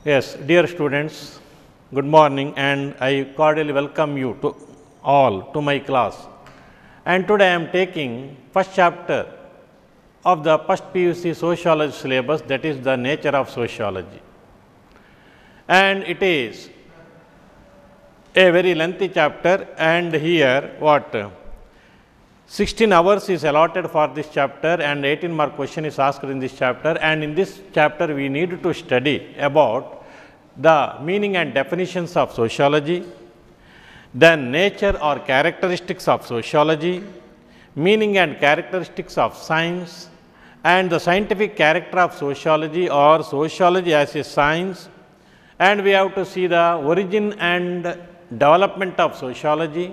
Yes, dear students, good morning, and I cordially welcome you to all to my class. And today I am taking first chapter of the first PUC sociology syllabus, that is the nature of sociology. And it is a very lengthy chapter, and here 16 hours is allotted for this chapter and 18 mark question is asked in this chapter, and in this chapter we need to study about the meaning and definitions of sociology, then nature or characteristics of sociology, meaning and characteristics of science, and the scientific character of sociology or sociology as a science, and we have to see the origin and development of sociology,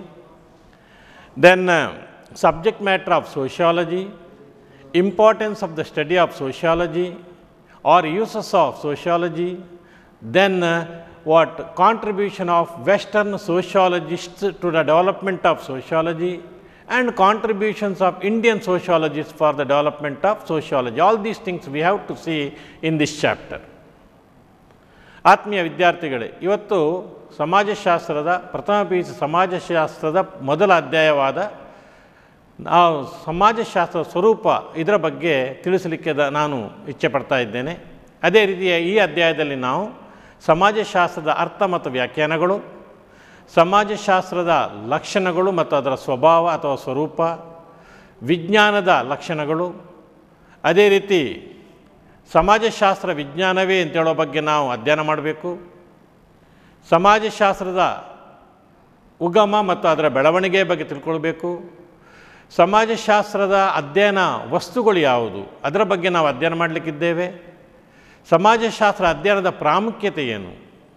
then subject matter of sociology, importance of the study of sociology or uses of sociology, then contribution of Western sociologists to the development of sociology, and contributions of Indian sociologists for the development of sociology. All these things we have to see in this chapter. ಆತ್ಮೀಯ ವಿದ್ಯಾರ್ಥಿಗಳೇ, ಇವತ್ತು ಸಮಾಜಶಾಸ್ತ್ರದ ಪ್ರಥಮ PUC ಸಮಾಜಶಾಸ್ತ್ರದ ಮೊದಲ ಅಧ್ಯಾಯವಾದ ನಾವು ಸಮಾಜಶಾಸ್ತ್ರದ ಸ್ವರೂಪ ಇದರ ಬಗ್ಗೆ ತಿಳಿಸಲಿಕ್ಕೆ ನಾನು ಇಚ್ಛೆ ಪಡ್ತಾ ಇದ್ದೇನೆ. ಅದೇ ರೀತಿಯ ಈ ಅಧ್ಯಾಯದಲ್ಲಿ ನಾವು ಸಮಾಜಶಾಸ್ತ್ರದ ಅರ್ಥ ಮತ್ತು ವ್ಯಾಖ್ಯಾನಗಳು, ಸಮಾಜಶಾಸ್ತ್ರದ ಲಕ್ಷಣಗಳು ಮತ್ತು ಅದರ ಸ್ವಭಾವ ಅಥವಾ ಸ್ವರೂಪ, ವಿಜ್ಞಾನದ ಲಕ್ಷಣಗಳು, ಅದೇ ರೀತಿ ಸಮಾಜಶಾಸ್ತ್ರ ವಿಜ್ಞಾನವೇ ಅಂತೇಳೋ ಬಗ್ಗೆ ನಾವು ಅಧ್ಯಯನ ಮಾಡಬೇಕು. ಸಮಾಜಶಾಸ್ತ್ರದ ಉಗಮ ಮತ್ತು ಅದರ ಬೆಳವಣಿಗೆಯ ಬಗ್ಗೆ ತಿಳ್ಕೊಳ್ಬೇಕು. ಸಮಾಜಶಾಸ್ತ್ರದ ಅಧ್ಯಯನ ವಸ್ತುಗಳು ಯಾವುದು ಅದರ ಬಗ್ಗೆ ನಾವು ಅಧ್ಯಯನ ಮಾಡಲಿಕ್ಕಿದ್ದೇವೆ. ಸಮಾಜಶಾಸ್ತ್ರ ಅಧ್ಯಯನದ ಪ್ರಾಮುಖ್ಯತೆ ಏನು,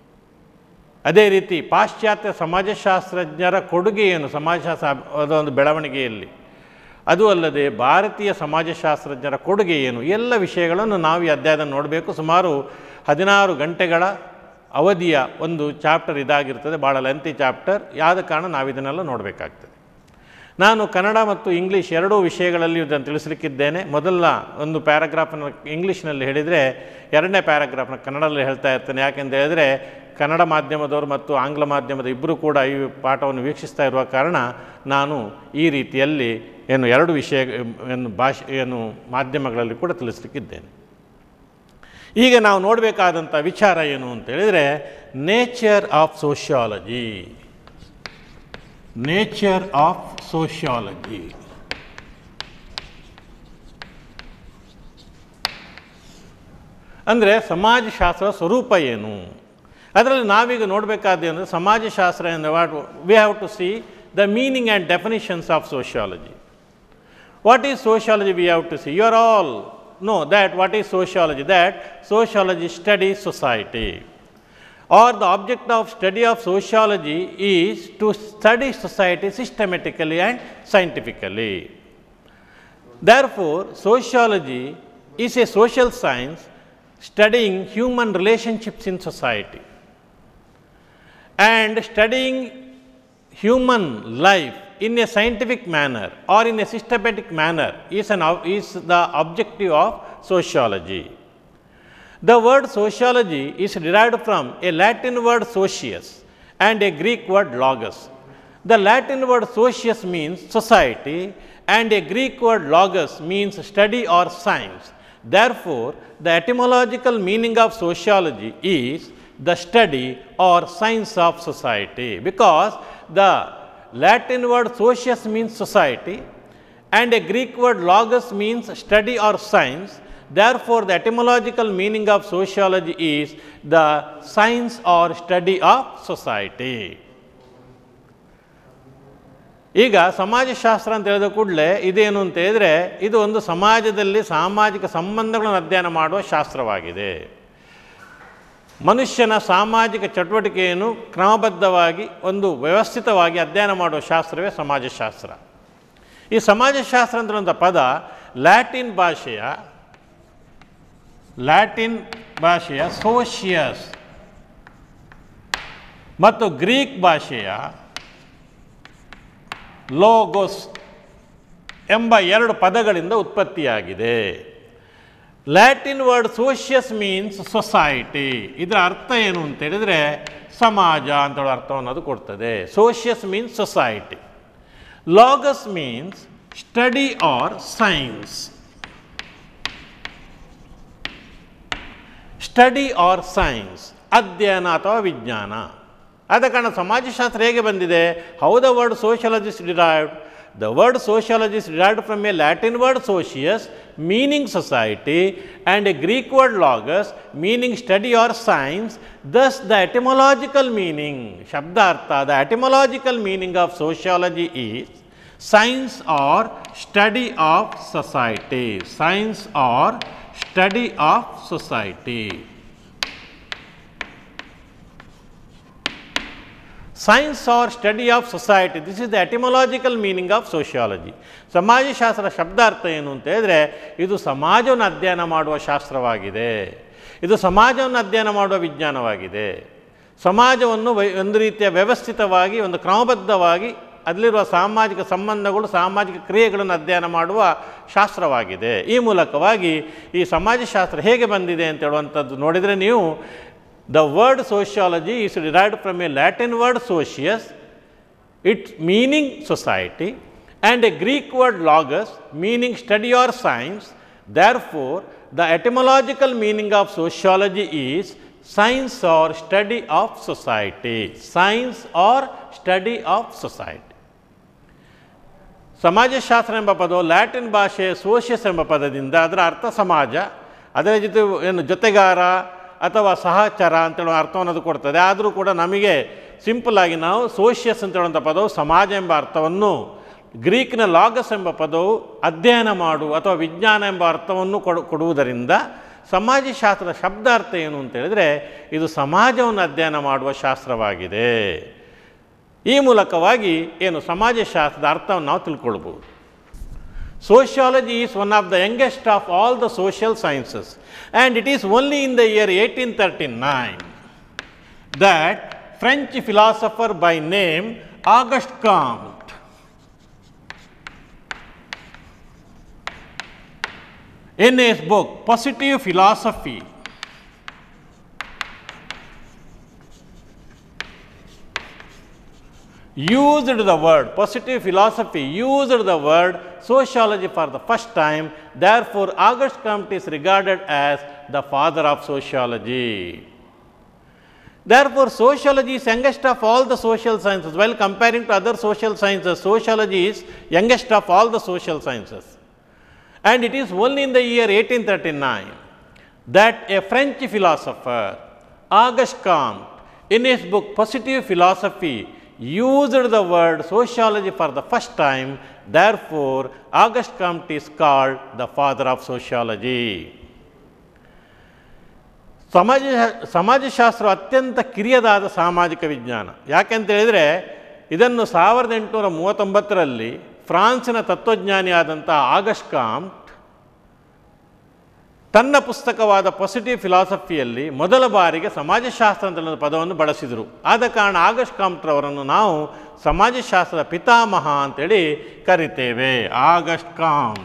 ಅದೇ ರೀತಿ ಪಾಶ್ಚಾತ್ಯ ಸಮಾಜಶಾಸ್ತ್ರಜ್ಞರ ಕೊಡುಗೆ ಏನು ಸಮಾಜಶಾಸ್ತ್ರ ಅದೊಂದು ಬೆಳವಣಿಗೆಯಲ್ಲಿ, ಅದು ಅಲ್ಲದೆ ಭಾರತೀಯ ಸಮಾಜಶಾಸ್ತ್ರಜ್ಞರ ಕೊಡುಗೆ ಏನು, ಎಲ್ಲ ವಿಷಯಗಳನ್ನು ನಾವು ಈ ಅಧ್ಯಾಯದಲ್ಲಿ ನೋಡಬೇಕು. ಸುಮಾರು 16 ಗಂಟೆಗಳ ಅವಧಿಯ ಒಂದು ಚಾಪ್ಟರ್ ಇದಾಗಿರ್ತದೆ, ಭಾಳ ಲೆಂತಿ ಚಾಪ್ಟರ್. ಯಾದ ಕಾರಣ ನಾವು ಇದನ್ನೆಲ್ಲ ನೋಡಬೇಕಾಗ್ತದೆ. ನಾನು ಕನ್ನಡ ಮತ್ತು ಇಂಗ್ಲೀಷ್ ಎರಡೂ ವಿಷಯಗಳಲ್ಲಿ ಇದನ್ನು ತಿಳಿಸಲಿಕ್ಕಿದ್ದೇನೆ. ಮೊದಲ ಒಂದು ಪ್ಯಾರಾಗ್ರಾಫನ್ನು ಇಂಗ್ಲೀಷ್ನಲ್ಲಿ ಹೇಳಿದರೆ, ಎರಡನೇ ಪ್ಯಾರಾಗ್ರಾಫ್ನ ಕನ್ನಡದಲ್ಲಿ ಹೇಳ್ತಾ ಇರ್ತೇನೆ. ಯಾಕೆಂತ ಹೇಳಿದರೆ ಕನ್ನಡ ಮಾಧ್ಯಮದವರು ಮತ್ತು ಆಂಗ್ಲ ಮಾಧ್ಯಮದ ಇಬ್ಬರು ಕೂಡ ಈ ಪಾಠವನ್ನು ವೀಕ್ಷಿಸ್ತಾ ಇರುವ ಕಾರಣ ನಾನು ಈ ರೀತಿಯಲ್ಲಿ ಎರಡು ವಿಷಯ ಮಾಧ್ಯಮಗಳಲ್ಲಿ ಕೂಡ ತಿಳಿಸಲಿಕ್ಕಿದ್ದೇನೆ. ಈಗ ನಾವು ನೋಡಬೇಕಾದಂಥ ವಿಚಾರ ಏನು ಅಂತ ಹೇಳಿದರೆ, nature of sociology. Nature of sociology ಅಂದರೆ ಸಮಾಜಶಾಸ್ತ್ರ ಸ್ವರೂಪ ಏನು. ಅದರಲ್ಲಿ ನಾವೀಗ ನೋಡಬೇಕಾದ ಅಂದರೆ ಸಮಾಜಶಾಸ್ತ್ರ ಅಂದರೆ we have to see the meaning and definitions of sociology. What is sociology? We have to see. You are all know that what is sociology, that sociology studies society, or the object of study of sociology is to study society systematically and scientifically. Therefore, sociology is a social science studying human relationships in society, and studying human life in a scientific manner or in a systematic manner is the objective of sociology. The word sociology is derived from a Latin word socius and a Greek word logos. The Latin word socius means society and a Greek word logos means study or science. Therefore, the etymological meaning of sociology is the study or science of society, because the Latin word socius means society and a Greek word logos means study or science. Therefore, the etymological meaning of sociology is the science or study of society. ಈಗ ಸಮಾಜಶಾಸ್ತ್ರ ಅಂತ ಹೇಳಿದ ಕೂಡಲೇ ಇದೇನು ಅಂತ ಹೇಳಿದರೆ, ಇದು ಒಂದು ಸಮಾಜದಲ್ಲಿ ಸಾಮಾಜಿಕ ಸಂಬಂಧಗಳನ್ನು ಅಧ್ಯಯನ ಮಾಡುವ ಶಾಸ್ತ್ರವಾಗಿದೆ. ಮನುಷ್ಯನ ಸಾಮಾಜಿಕ ಚಟುವಟಿಕೆಯನ್ನು ಕ್ರಮಬದ್ಧವಾಗಿ ಒಂದು ವ್ಯವಸ್ಥಿತವಾಗಿ ಅಧ್ಯಯನ ಮಾಡುವ ಶಾಸ್ತ್ರವೇ ಸಮಾಜಶಾಸ್ತ್ರ. ಈ ಸಮಾಜಶಾಸ್ತ್ರ ಅಂತಂಥ ಪದ ಲ್ಯಾಟಿನ್ ಭಾಷೆಯ ಸೋಷಿಯಸ್ ಮತ್ತು ಗ್ರೀಕ್ ಭಾಷೆಯ ಲೋಗೋಸ್ ಎಂಬ 2 ಪದಗಳಿಂದ ಉತ್ಪತ್ತಿಯಾಗಿದೆ. Latin word socius means society. ಇದರ ಅರ್ಥ ಏನು ಅಂತ ಹೇಳಿದರೆ ಸಮಾಜ ಅಂತೇಳೋ ಅರ್ಥವನ್ನು ಅದು ಕೊಡ್ತದೆ. Socius means society. Logos means study or science. Study or science, ಅಧ್ಯಯನ ಅಥವಾ ವಿಜ್ಞಾನ. ಆದ ಕಾರಣ ಸಮಾಜಶಾಸ್ತ್ರ ಹೇಗೆ ಬಂದಿದೆ? How the word sociologist derived? The word sociology is derived from a Latin word socius, meaning society, and a Greek word logos, meaning study or science. Thus, the etymological meaning, Shabdartha, the etymological meaning of sociology is science or study of society. Science or study of society. Science or study of society, this is the etymological meaning of sociology. ಸಮಾಜಶಾಸ್ತ್ರ ಶಬ್ದಾರ್ಥ ಏನು ಅಂತ ಹೇಳಿದರೆ ಇದು ಸಮಾಜವನ್ನು ಅಧ್ಯಯನ ಮಾಡುವ ಶಾಸ್ತ್ರವಾಗಿದೆ, ಇದು ಸಮಾಜವನ್ನು ಅಧ್ಯಯನ ಮಾಡುವ ವಿಜ್ಞಾನವಾಗಿದೆ. ಸಮಾಜವನ್ನು ಒಂದು ರೀತಿಯ ವ್ಯವಸ್ಥಿತವಾಗಿ ಒಂದು ಕ್ರಮಬದ್ಧವಾಗಿ ಅದರಲ್ಲಿರುವ ಸಾಮಾಜಿಕ ಸಂಬಂಧಗಳು ಸಾಮಾಜಿಕ ಕ್ರಿಯೆಗಳನ್ನು ಅಧ್ಯಯನ ಮಾಡುವ ಶಾಸ್ತ್ರವಾಗಿದೆ. ಈ ಮೂಲಕವಾಗಿ ಈ ಸಮಾಜಶಾಸ್ತ್ರ ಹೇಗೆ ಬಂದಿದೆ ಅಂತ ಹೇಳುವಂಥದ್ದು ನೋಡಿದರೆ ನೀವು the word sociology is derived from a Latin word socius, its meaning society, and a Greek word logos, meaning study or science. Therefore, the etymological meaning of sociology is science or study of society. Science or study of society. ಸಮಾಜಶಾಸ್ತ್ರ ಎಂಬ ಪದವು Latin ಭಾಷೆಯ socius ಎಂಬ ಪದದಿಂದ ಅದರ ಅರ್ಥ ಸಮಾಜ, ಅದರ ಜೊತೆ ಏನು ಜೊತೆಗಾರ ಅಥವಾ ಸಹಚರ ಅಂತೇಳುವ ಅರ್ಥವನ್ನು ಅದು ಕೊಡ್ತದೆ. ಆದರೂ ಕೂಡ ನಮಗೆ ಸಿಂಪಲ್ಲಾಗಿ ನಾವು ಸೋಷಿಯಸ್ ಅಂತ ಹೇಳುವಂಥ ಪದವು ಸಮಾಜ ಎಂಬ ಅರ್ಥವನ್ನು, ಗ್ರೀಕ್ನ ಲಾಗಸ್ ಎಂಬ ಪದವು ಅಧ್ಯಯನ ಮಾಡು ಅಥವಾ ವಿಜ್ಞಾನ ಎಂಬ ಅರ್ಥವನ್ನು ಕೊಡುವುದರಿಂದ ಸಮಾಜಶಾಸ್ತ್ರದ ಶಬ್ದಾರ್ಥ ಏನು ಅಂತ ಹೇಳಿದರೆ ಇದು ಸಮಾಜವನ್ನು ಅಧ್ಯಯನ ಮಾಡುವ ಶಾಸ್ತ್ರವಾಗಿದೆ. ಈ ಮೂಲಕವಾಗಿ ಏನು ಸಮಾಜಶಾಸ್ತ್ರದ ಅರ್ಥವನ್ನು ನಾವು ತಿಳ್ಕೊಳ್ಬೋದು. Sociology is one of the youngest of all the social sciences, and it is only in the year 1839 that French philosopher by name Auguste Comte in his book Positive Philosophy used the word positive philosophy, used the word sociology for the first time. Therefore, Auguste Comte is regarded as the father of sociology. Therefore, sociology is youngest of all the social sciences. While comparing to other social sciences, sociology is youngest of all the social sciences. And it is only in the year 1839 that a French philosopher, Auguste Comte, in his book Positive Philosophy, used the word sociology for the first time. Therefore, Auguste Comte is called the father of sociology. ಸಮಾಜಶಾಸ್ತ್ರ ಅತ್ಯಂತ ಕಿರಿಯದಾದ ಸಾಮಾಜಿಕ ವಿಜ್ಞಾನ. ಯಾಕೆಂತ ಹೇಳಿದರೆ ಇದನ್ನು 1839ರಲ್ಲಿ ಫ್ರಾನ್ಸಿನ ತತ್ವಜ್ಞಾನಿಯಾದಂಥ August ಕಾಮ್ಟ್ ತನ್ನ ಪುಸ್ತಕವಾದ positive ಫಿಲಾಸಫಿಯಲ್ಲಿ ಮೊದಲ ಬಾರಿಗೆ ಸಮಾಜಶಾಸ್ತ್ರ ಅಂತ ಪದವನ್ನು ಬಳಸಿದರು. ಆದ ಕಾರಣ ಆಗಸ್ಟ್ ಕಾಮ್ಟ್ರವರನ್ನು ನಾವು ಸಮಾಜಶಾಸ್ತ್ರದ ಪಿತಾಮಹ ಅಂತೇಳಿ ಕರಿತೇವೆ. ಆಗಸ್ಟ್ ಕಾಮ್ಟ್.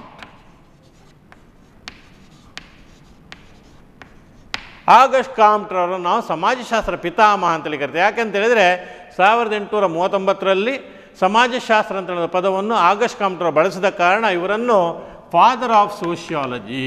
ಆಗಸ್ಟ್ ಕಾಮ್ಟ್ರವರನ್ನು ನಾವು ಸಮಾಜಶಾಸ್ತ್ರ ಪಿತಾಮಹ ಅಂತೇಳಿ ಕರಿತೇವೆ. ಯಾಕೆಂತ ಹೇಳಿದರೆ 1839ರಲ್ಲಿ ಸಮಾಜಶಾಸ್ತ್ರ ಅಂತ ಪದವನ್ನು ಆಗಸ್ಟ್ ಕಾಮ್ಟ್ರವರು ಬಳಸಿದ ಕಾರಣ ಇವರನ್ನು father of sociology,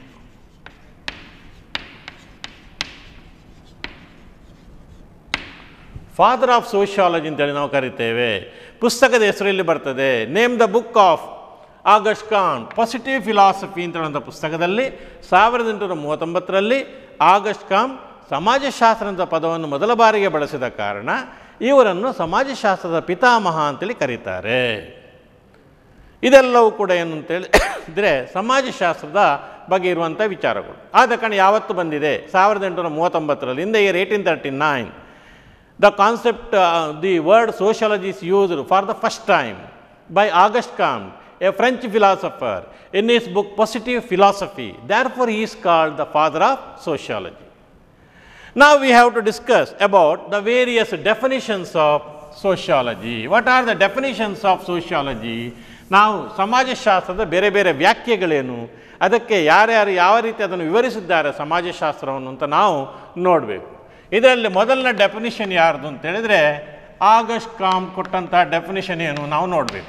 father of sociology ಅಂತೇಳಿ ನಾವು ಕರಿತೇವೆ. ಪುಸ್ತಕದ ಹೆಸರು ಇಲ್ಲಿ ಬರ್ತದೆ. Name the book of August Comte positive philosophy ಅಂತ ಹೇಳುವಂಥ ಪುಸ್ತಕದಲ್ಲಿ 1839ರಲ್ಲಿ ಆಗಸ್ಟ್ ಕಾಮ್ಟ್ ಸಮಾಜಶಾಸ್ತ್ರ ಅಂತ ಪದವನ್ನು ಮೊದಲ ಬಾರಿಗೆ ಬಳಸಿದ ಕಾರಣ ಇವರನ್ನು ಸಮಾಜಶಾಸ್ತ್ರದ ಪಿತಾಮಹ ಅಂತೇಳಿ ಕರೀತಾರೆ. ಇದೆಲ್ಲವೂ ಕೂಡ ಏನು ಅಂತೇಳಿದರೆ ಸಮಾಜಶಾಸ್ತ್ರದ ಬಗ್ಗೆ ಇರುವಂಥ ವಿಚಾರಗಳು. ಆದ ಕಾರಣ ಯಾವತ್ತು ಬಂದಿದೆ 1839ರಲ್ಲಿ, in the year 1839 the concept, the word sociology is used for the first time by Auguste Comte, a French philosopher, in his book Positive Philosophy. Therefore, he is called the father of sociology. Now, we have to discuss about the various definitions of sociology. What are the definitions of sociology? ನಾವು ಸಮಾಜಶಾಸ್ತ್ರದ ಬೇರೆ ಬೇರೆ ವ್ಯಾಖ್ಯೆಗಳೇನು, ಅದಕ್ಕೆ ಯಾರ್ಯಾರು ಯಾವ ರೀತಿ ಅದನ್ನು ವಿವರಿಸಿದ್ದಾರೆ ಸಮಾಜಶಾಸ್ತ್ರವನ್ನು ಅಂತ ನಾವು ನೋಡಬೇಕು. ಇದರಲ್ಲಿ ಮೊದಲನೇ ಡೆಫಿನಿಷನ್ ಯಾರ್ದು ಅಂತ ಹೇಳಿದರೆ ಆಗಸ್ಟ್ ಕಾಮ್ಟ್ ಕೊಟ್ಟಂಥ ಡೆಫಿನಿಷನ್ ಏನು ನಾವು ನೋಡಬೇಕು.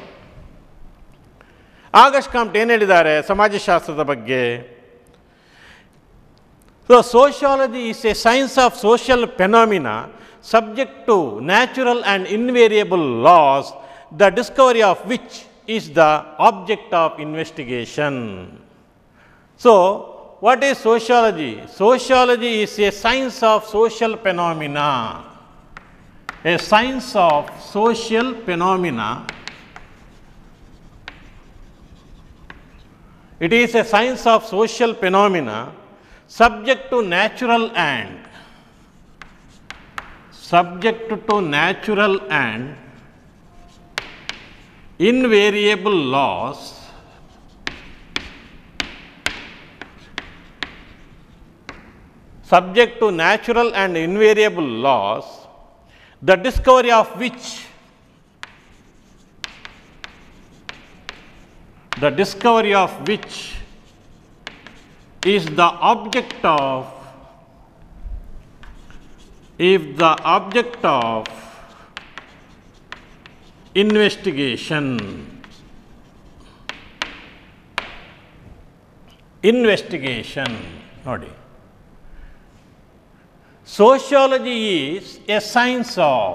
ಆಗಸ್ಟ್ ಕಾಮ್ಟ್ ಏನು ಹೇಳಿದ್ದಾರೆ ಸಮಾಜಶಾಸ್ತ್ರದ ಬಗ್ಗೆ? So, sociology is a science of social phenomena subject to natural and invariable laws, the discovery of which is the object of investigation. So, what is sociology? Sociology is a science of social phenomena. A science of social phenomena. It is a science of social phenomena subject to natural and invariable laws, subject to natural and invariable laws, the discovery of which is the object of investigation. ನೋಡಿ, sociology is a science of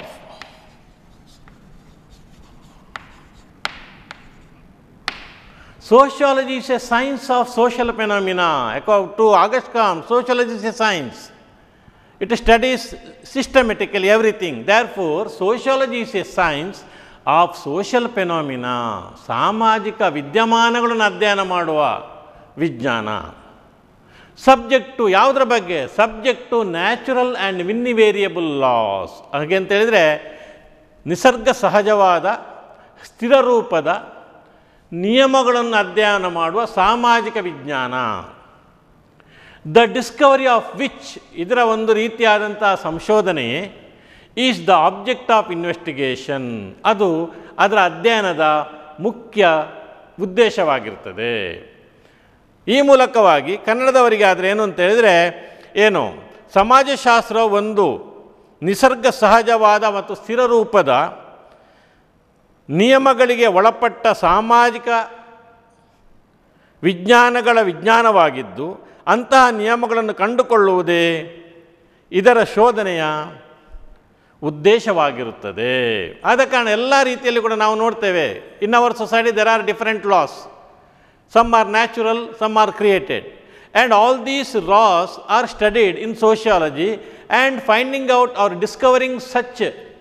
social phenomena. According to August Comte, sociology is a science. It studies systematically everything. Therefore, sociology is a science of social phenomena. ಸಾಮಾಜಿಕ ವಿದ್ಯಮಾನಗಳನ್ನು ಅಧ್ಯಯನ ಮಾಡುವ ವಿಜ್ಞಾನ. Subject ಯಾವುದರ ಬಗ್ಗೆ? Subject natural and invariable laws. ಹಾಗೆ ಅಂತ ಹೇಳಿದರೆ ನಿಸರ್ಗ ಸಹಜವಾದ ಸ್ಥಿರ ರೂಪದ ನಿಯಮಗಳನ್ನು ಅಧ್ಯಯನ ಮಾಡುವ ಸಾಮಾಜಿಕ ವಿಜ್ಞಾನ. ದ ಡಿಸ್ಕವರಿ ಆಫ್ ವಿಚ್, ಇದರ ಒಂದು ರೀತಿಯಾದಂಥ ಸಂಶೋಧನೆ, is the object of investigation, ಅದು ಅದರ ಅಧ್ಯಯನದ ಮುಖ್ಯ ಉದ್ದೇಶವಾಗಿರ್ತದೆ. ಈ ಮೂಲಕವಾಗಿ ಕನ್ನಡದವರಿಗೆ ಆದರೆ ಏನು ಅಂತ ಹೇಳಿದರೆ ಏನು, ಸಮಾಜಶಾಸ್ತ್ರ ಒಂದು ನಿಸರ್ಗ ಸಹಜವಾದ ಮತ್ತು ಸ್ಥಿರ ರೂಪದ ನಿಯಮಗಳಿಗೆ ಒಳಪಟ್ಟ ಸಾಮಾಜಿಕ ವಿಜ್ಞಾನಗಳ ವಿಜ್ಞಾನವಾಗಿದ್ದು, ಅಂತಹ ನಿಯಮಗಳನ್ನು ಕಂಡುಕೊಳ್ಳುವುದೇ ಇದರ ಶೋಧನೆಯ ಉದ್ದೇಶವಾಗಿರುತ್ತದೆ. ಆದ ಕಾರಣ ಎಲ್ಲ ರೀತಿಯಲ್ಲಿ ಕೂಡ ನಾವು ನೋಡ್ತೇವೆ, in our society there are different laws. Some are natural, some are created, and all these laws are studied in sociology, and finding out or discovering such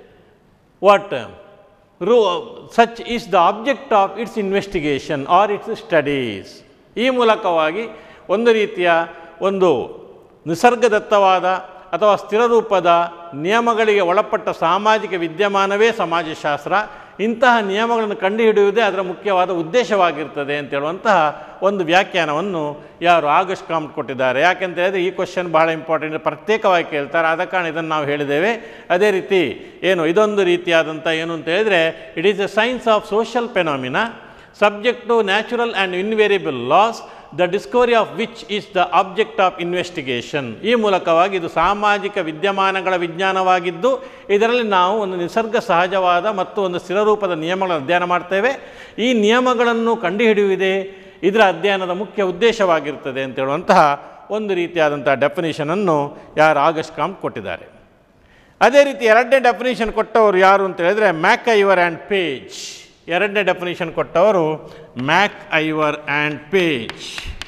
is the object of its investigation or its studies. ಈ ಮೂಲಕವಾಗಿ ಒಂದು ರೀತಿಯ ಒಂದು ನಿಸರ್ಗದತ್ತವಾದ ಅಥವಾ ಸ್ಥಿರರೂಪದ ನಿಯಮಗಳಿಗೆ ಒಳಪಟ್ಟ ಸಾಮಾಜಿಕ ವಿದ್ಯಮಾನವೇ ಸಮಾಜಶಾಸ್ತ್ರ. ಇಂತಹ ನಿಯಮಗಳನ್ನು ಕಂಡುಹಿಡಿಯುವುದೇ ಅದರ ಮುಖ್ಯವಾದ ಉದ್ದೇಶವಾಗಿರ್ತದೆ ಅಂತೇಳುವಂತಹ ಒಂದು ವ್ಯಾಖ್ಯಾನವನ್ನು ಯಾರು ಆಗಸ್ಟ್ ಕಾಮ್ಟ್ ಕೊಟ್ಟಿದ್ದಾರೆ. ಯಾಕೆಂತ ಹೇಳಿದರೆ ಈ ಕ್ವಶನ್ ಬಹಳ ಇಂಪಾರ್ಟೆಂಟ್, ಪ್ರತ್ಯೇಕವಾಗಿ ಕೇಳ್ತಾರೆ. ಆದ ಕಾರಣ ಇದನ್ನು ನಾವು ಹೇಳಿದ್ದೇವೆ. ಅದೇ ರೀತಿ ಏನು ಇದೊಂದು ರೀತಿಯಾದಂಥ ಏನು ಅಂತ ಹೇಳಿದರೆ, it is a science of social phenomena subject to natural and invariable laws, the discovery of which is the object of investigation. ಈ ಮೂಲಕವಾಗಿ ಇದು ಸಾಮಾಜಿಕ ವಿದ್ಯಮಾನಗಳ ವಿಜ್ಞಾನವಾಗಿದ್ದು, ಇದರಲ್ಲಿ ನಾವು ಒಂದು ನಿಸರ್ಗ ಸಹಜವಾದ ಮತ್ತು ಒಂದು ಸ್ಥಿರರೂಪದ ನಿಯಮಗಳನ್ನು ಅಧ್ಯಯನ ಮಾಡ್ತೇವೆ. ಈ ನಿಯಮಗಳನ್ನು ಕಂಡುಹಿಡಿಯುವುದೇ ಇದರ ಅಧ್ಯಯನದ ಮುಖ್ಯ ಉದ್ದೇಶವಾಗಿರ್ತದೆ ಅಂತೇಳುವಂತಹ ಒಂದು ರೀತಿಯಾದಂಥ ಡೆಫಿನಿಷನನ್ನು ಯಾರು ಆಗಸ್ಟ್ ಕಾಮ್ಟ್ ಕೊಟ್ಟಿದ್ದಾರೆ. ಅದೇ ರೀತಿ ಎರಡನೇ ಡೆಫಿನಿಷನ್ ಕೊಟ್ಟವರು ಯಾರು ಅಂತ ಹೇಳಿದರೆ ಮ್ಯಾಕ್ ಐವರ್ ಆ್ಯಂಡ್ ಪೇಜ್. ಎರಡನೇ ಡೆಫಿನಿಷನ್ ಕೊಟ್ಟವರು MacIver and Page.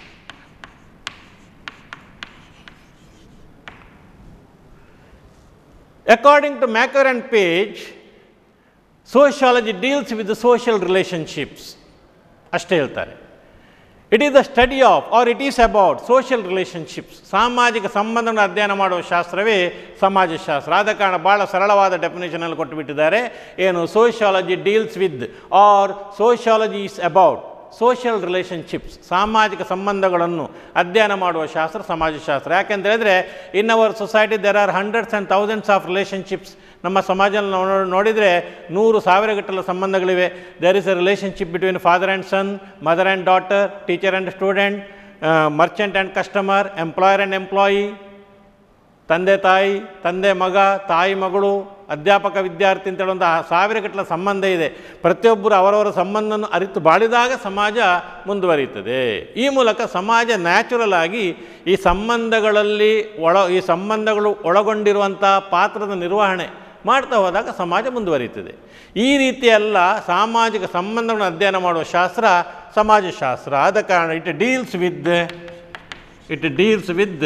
According to MacIver and Page, sociology deals with the social relationships ಅಷ್ಟೇ ಹೇಳ್ತಾರೆ. It is the study of or it is about social relationships. ಸಾಮಾಜಿಕ ಸಂಬಂಧವನ್ನು ಅಧ್ಯಯನ ಮಾಡುವ ಶಾಸ್ತ್ರವೇ ಸಮಾಜಶಾಸ್ತ್ರ. ಆದ ಕಾರಣ ಭಾಳ ಸರಳವಾದ ಡೆಫಿನೇಷನ್ ಅಲ್ಲಿ ಕೊಟ್ಟುಬಿಟ್ಟಿದ್ದಾರೆ. ಏನು, sociology deals with or sociology is about social relationships, ಸಾಮಾಜಿಕ ಸಂಬಂಧಗಳನ್ನು ಅಧ್ಯಯನ ಮಾಡುವ ಶಾಸ್ತ್ರ ಸಮಾಜಶಾಸ್ತ್ರ. ಯಾಕೆಂತ ಹೇಳಿದರೆ in our society there are hundreds and thousands of relationships. ನಮ್ಮ ಸಮಾಜದಲ್ಲಿ ನಾವು ನೋಡಿದರೆ 100,000 ಗಟ್ಟಲೆ ಸಂಬಂಧಗಳಿವೆ. There is a relationship between father and son, mother and daughter, teacher and student, merchant and customer, employer and employee, ತಂದೆ ತಾಯಿ, ತಂದೆ ಮಗ, ತಾಯಿ ಮಗಳು, ಅಧ್ಯಾಪಕ ವಿದ್ಯಾರ್ಥಿ ಅಂತೇಳಿ ಒಂದು 1000 ಗಟ್ಟಲೆ ಸಂಬಂಧ ಇದೆ. ಪ್ರತಿಯೊಬ್ಬರು ಅವರವರ ಸಂಬಂಧವನ್ನು ಅರಿತು ಬಾಳಿದಾಗ ಸಮಾಜ ಮುಂದುವರಿಯುತ್ತದೆ. ಈ ಮೂಲಕ ಸಮಾಜ ನ್ಯಾಚುರಲ್ ಆಗಿ ಈ ಸಂಬಂಧಗಳು ಒಳಗೊಂಡಿರುವಂಥ ಪಾತ್ರದ ನಿರ್ವಹಣೆ ಮಾಡ್ತಾ ಹೋದಾಗ ಸಮಾಜ ಮುಂದುವರಿಯುತ್ತದೆ. ಈ ರೀತಿಯೆಲ್ಲ ಸಾಮಾಜಿಕ ಸಂಬಂಧಗಳನ್ನು ಅಧ್ಯಯನ ಮಾಡುವ ಶಾಸ್ತ್ರ ಸಮಾಜಶಾಸ್ತ್ರ. ಆದ ಕಾರಣ it deals with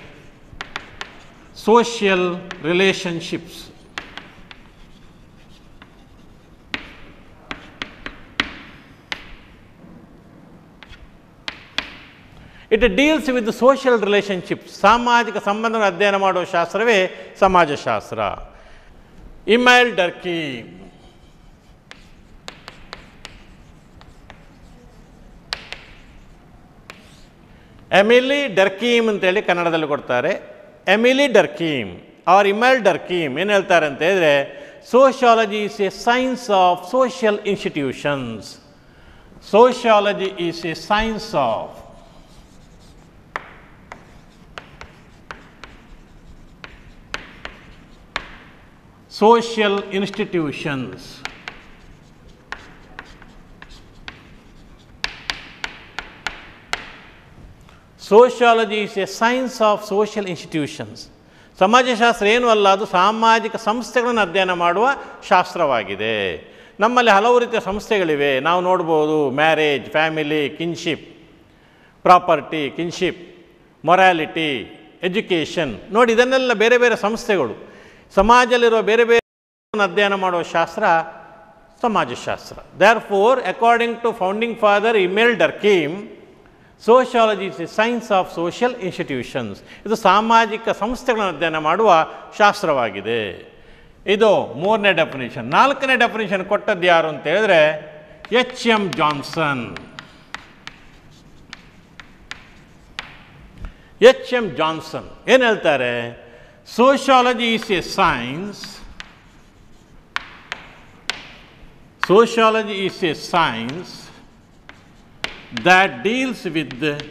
social relationships. It deals with social relationships. ಸಾಮಾಜಿಕ ಸಂಬಂಧಗಳನ್ನು ಅಧ್ಯಯನ ಮಾಡುವ ಶಾಸ್ತ್ರವೇ ಸಮಾಜಶಾಸ್ತ್ರ. ಇಮೇಲ್ ಡರ್ಕೀಮ್. ಎಮಿಲಿ ಡರ್ಕೀಮ್ ಅಂತೇಳಿ ಕನ್ನಡದಲ್ಲಿ ಕೊಡ್ತಾರೆ. Emile Durkheim or Emile Durkheim ಏನು ಹೇಳ್ತಾರೆ ಅಂತ ಹೇಳಿದ್ರೆ, sociology is a science of social institutions. Sociology is a science of social institutions. Sociology is a science of social institutions. ಸಮಾಜಶಾಸ್ತ್ರ ಏನೂ ಅಲ್ಲ, ಅದು ಸಾಮಾಜಿಕ ಸಂಸ್ಥೆಗಳನ್ನು ಅಧ್ಯಯನ ಮಾಡುವ ಶಾಸ್ತ್ರವಾಗಿದೆ. ನಮ್ಮಲ್ಲಿ ಹಲವು ರೀತಿಯ ಸಂಸ್ಥೆಗಳಿವೆ. ನಾವು ನೋಡ್ಬೋದು marriage, family, kinship, property, kinship, morality, education. ನೋಡಿ, ಇದನ್ನೆಲ್ಲ ಬೇರೆ ಬೇರೆ ಸಂಸ್ಥೆಗಳು. ಸಮಾಜದಲ್ಲಿರುವ ಬೇರೆ ಬೇರೆ ಅಧ್ಯಯನ ಮಾಡುವ ಶಾಸ್ತ್ರ ಸಮಾಜಶಾಸ್ತ್ರ. Therefore according to founding father Emile Durkheim, sociology is a science of social institutions. ಇದು ಸಾಮಾಜಿಕ ಸಂಸ್ಥೆಗಳನ್ನು ಅಧ್ಯಯನ ಮಾಡುವ ಶಾಸ್ತ್ರವಾಗಿದೆ. ಇದು 3ನೇ ಡೆಫಿನಿಷನ್. 4ನೇ ಡೆಫಿನಿಷನ್ ಕೊಟ್ಟದ್ದು ಯಾರು ಅಂತ ಹೇಳಿದ್ರೆ H.M. ಜಾನ್ಸನ್. H.M. ಜಾನ್ಸನ್ ಏನು ಹೇಳ್ತಾರೆ? Sociology is a science. Sociology is a science that deals with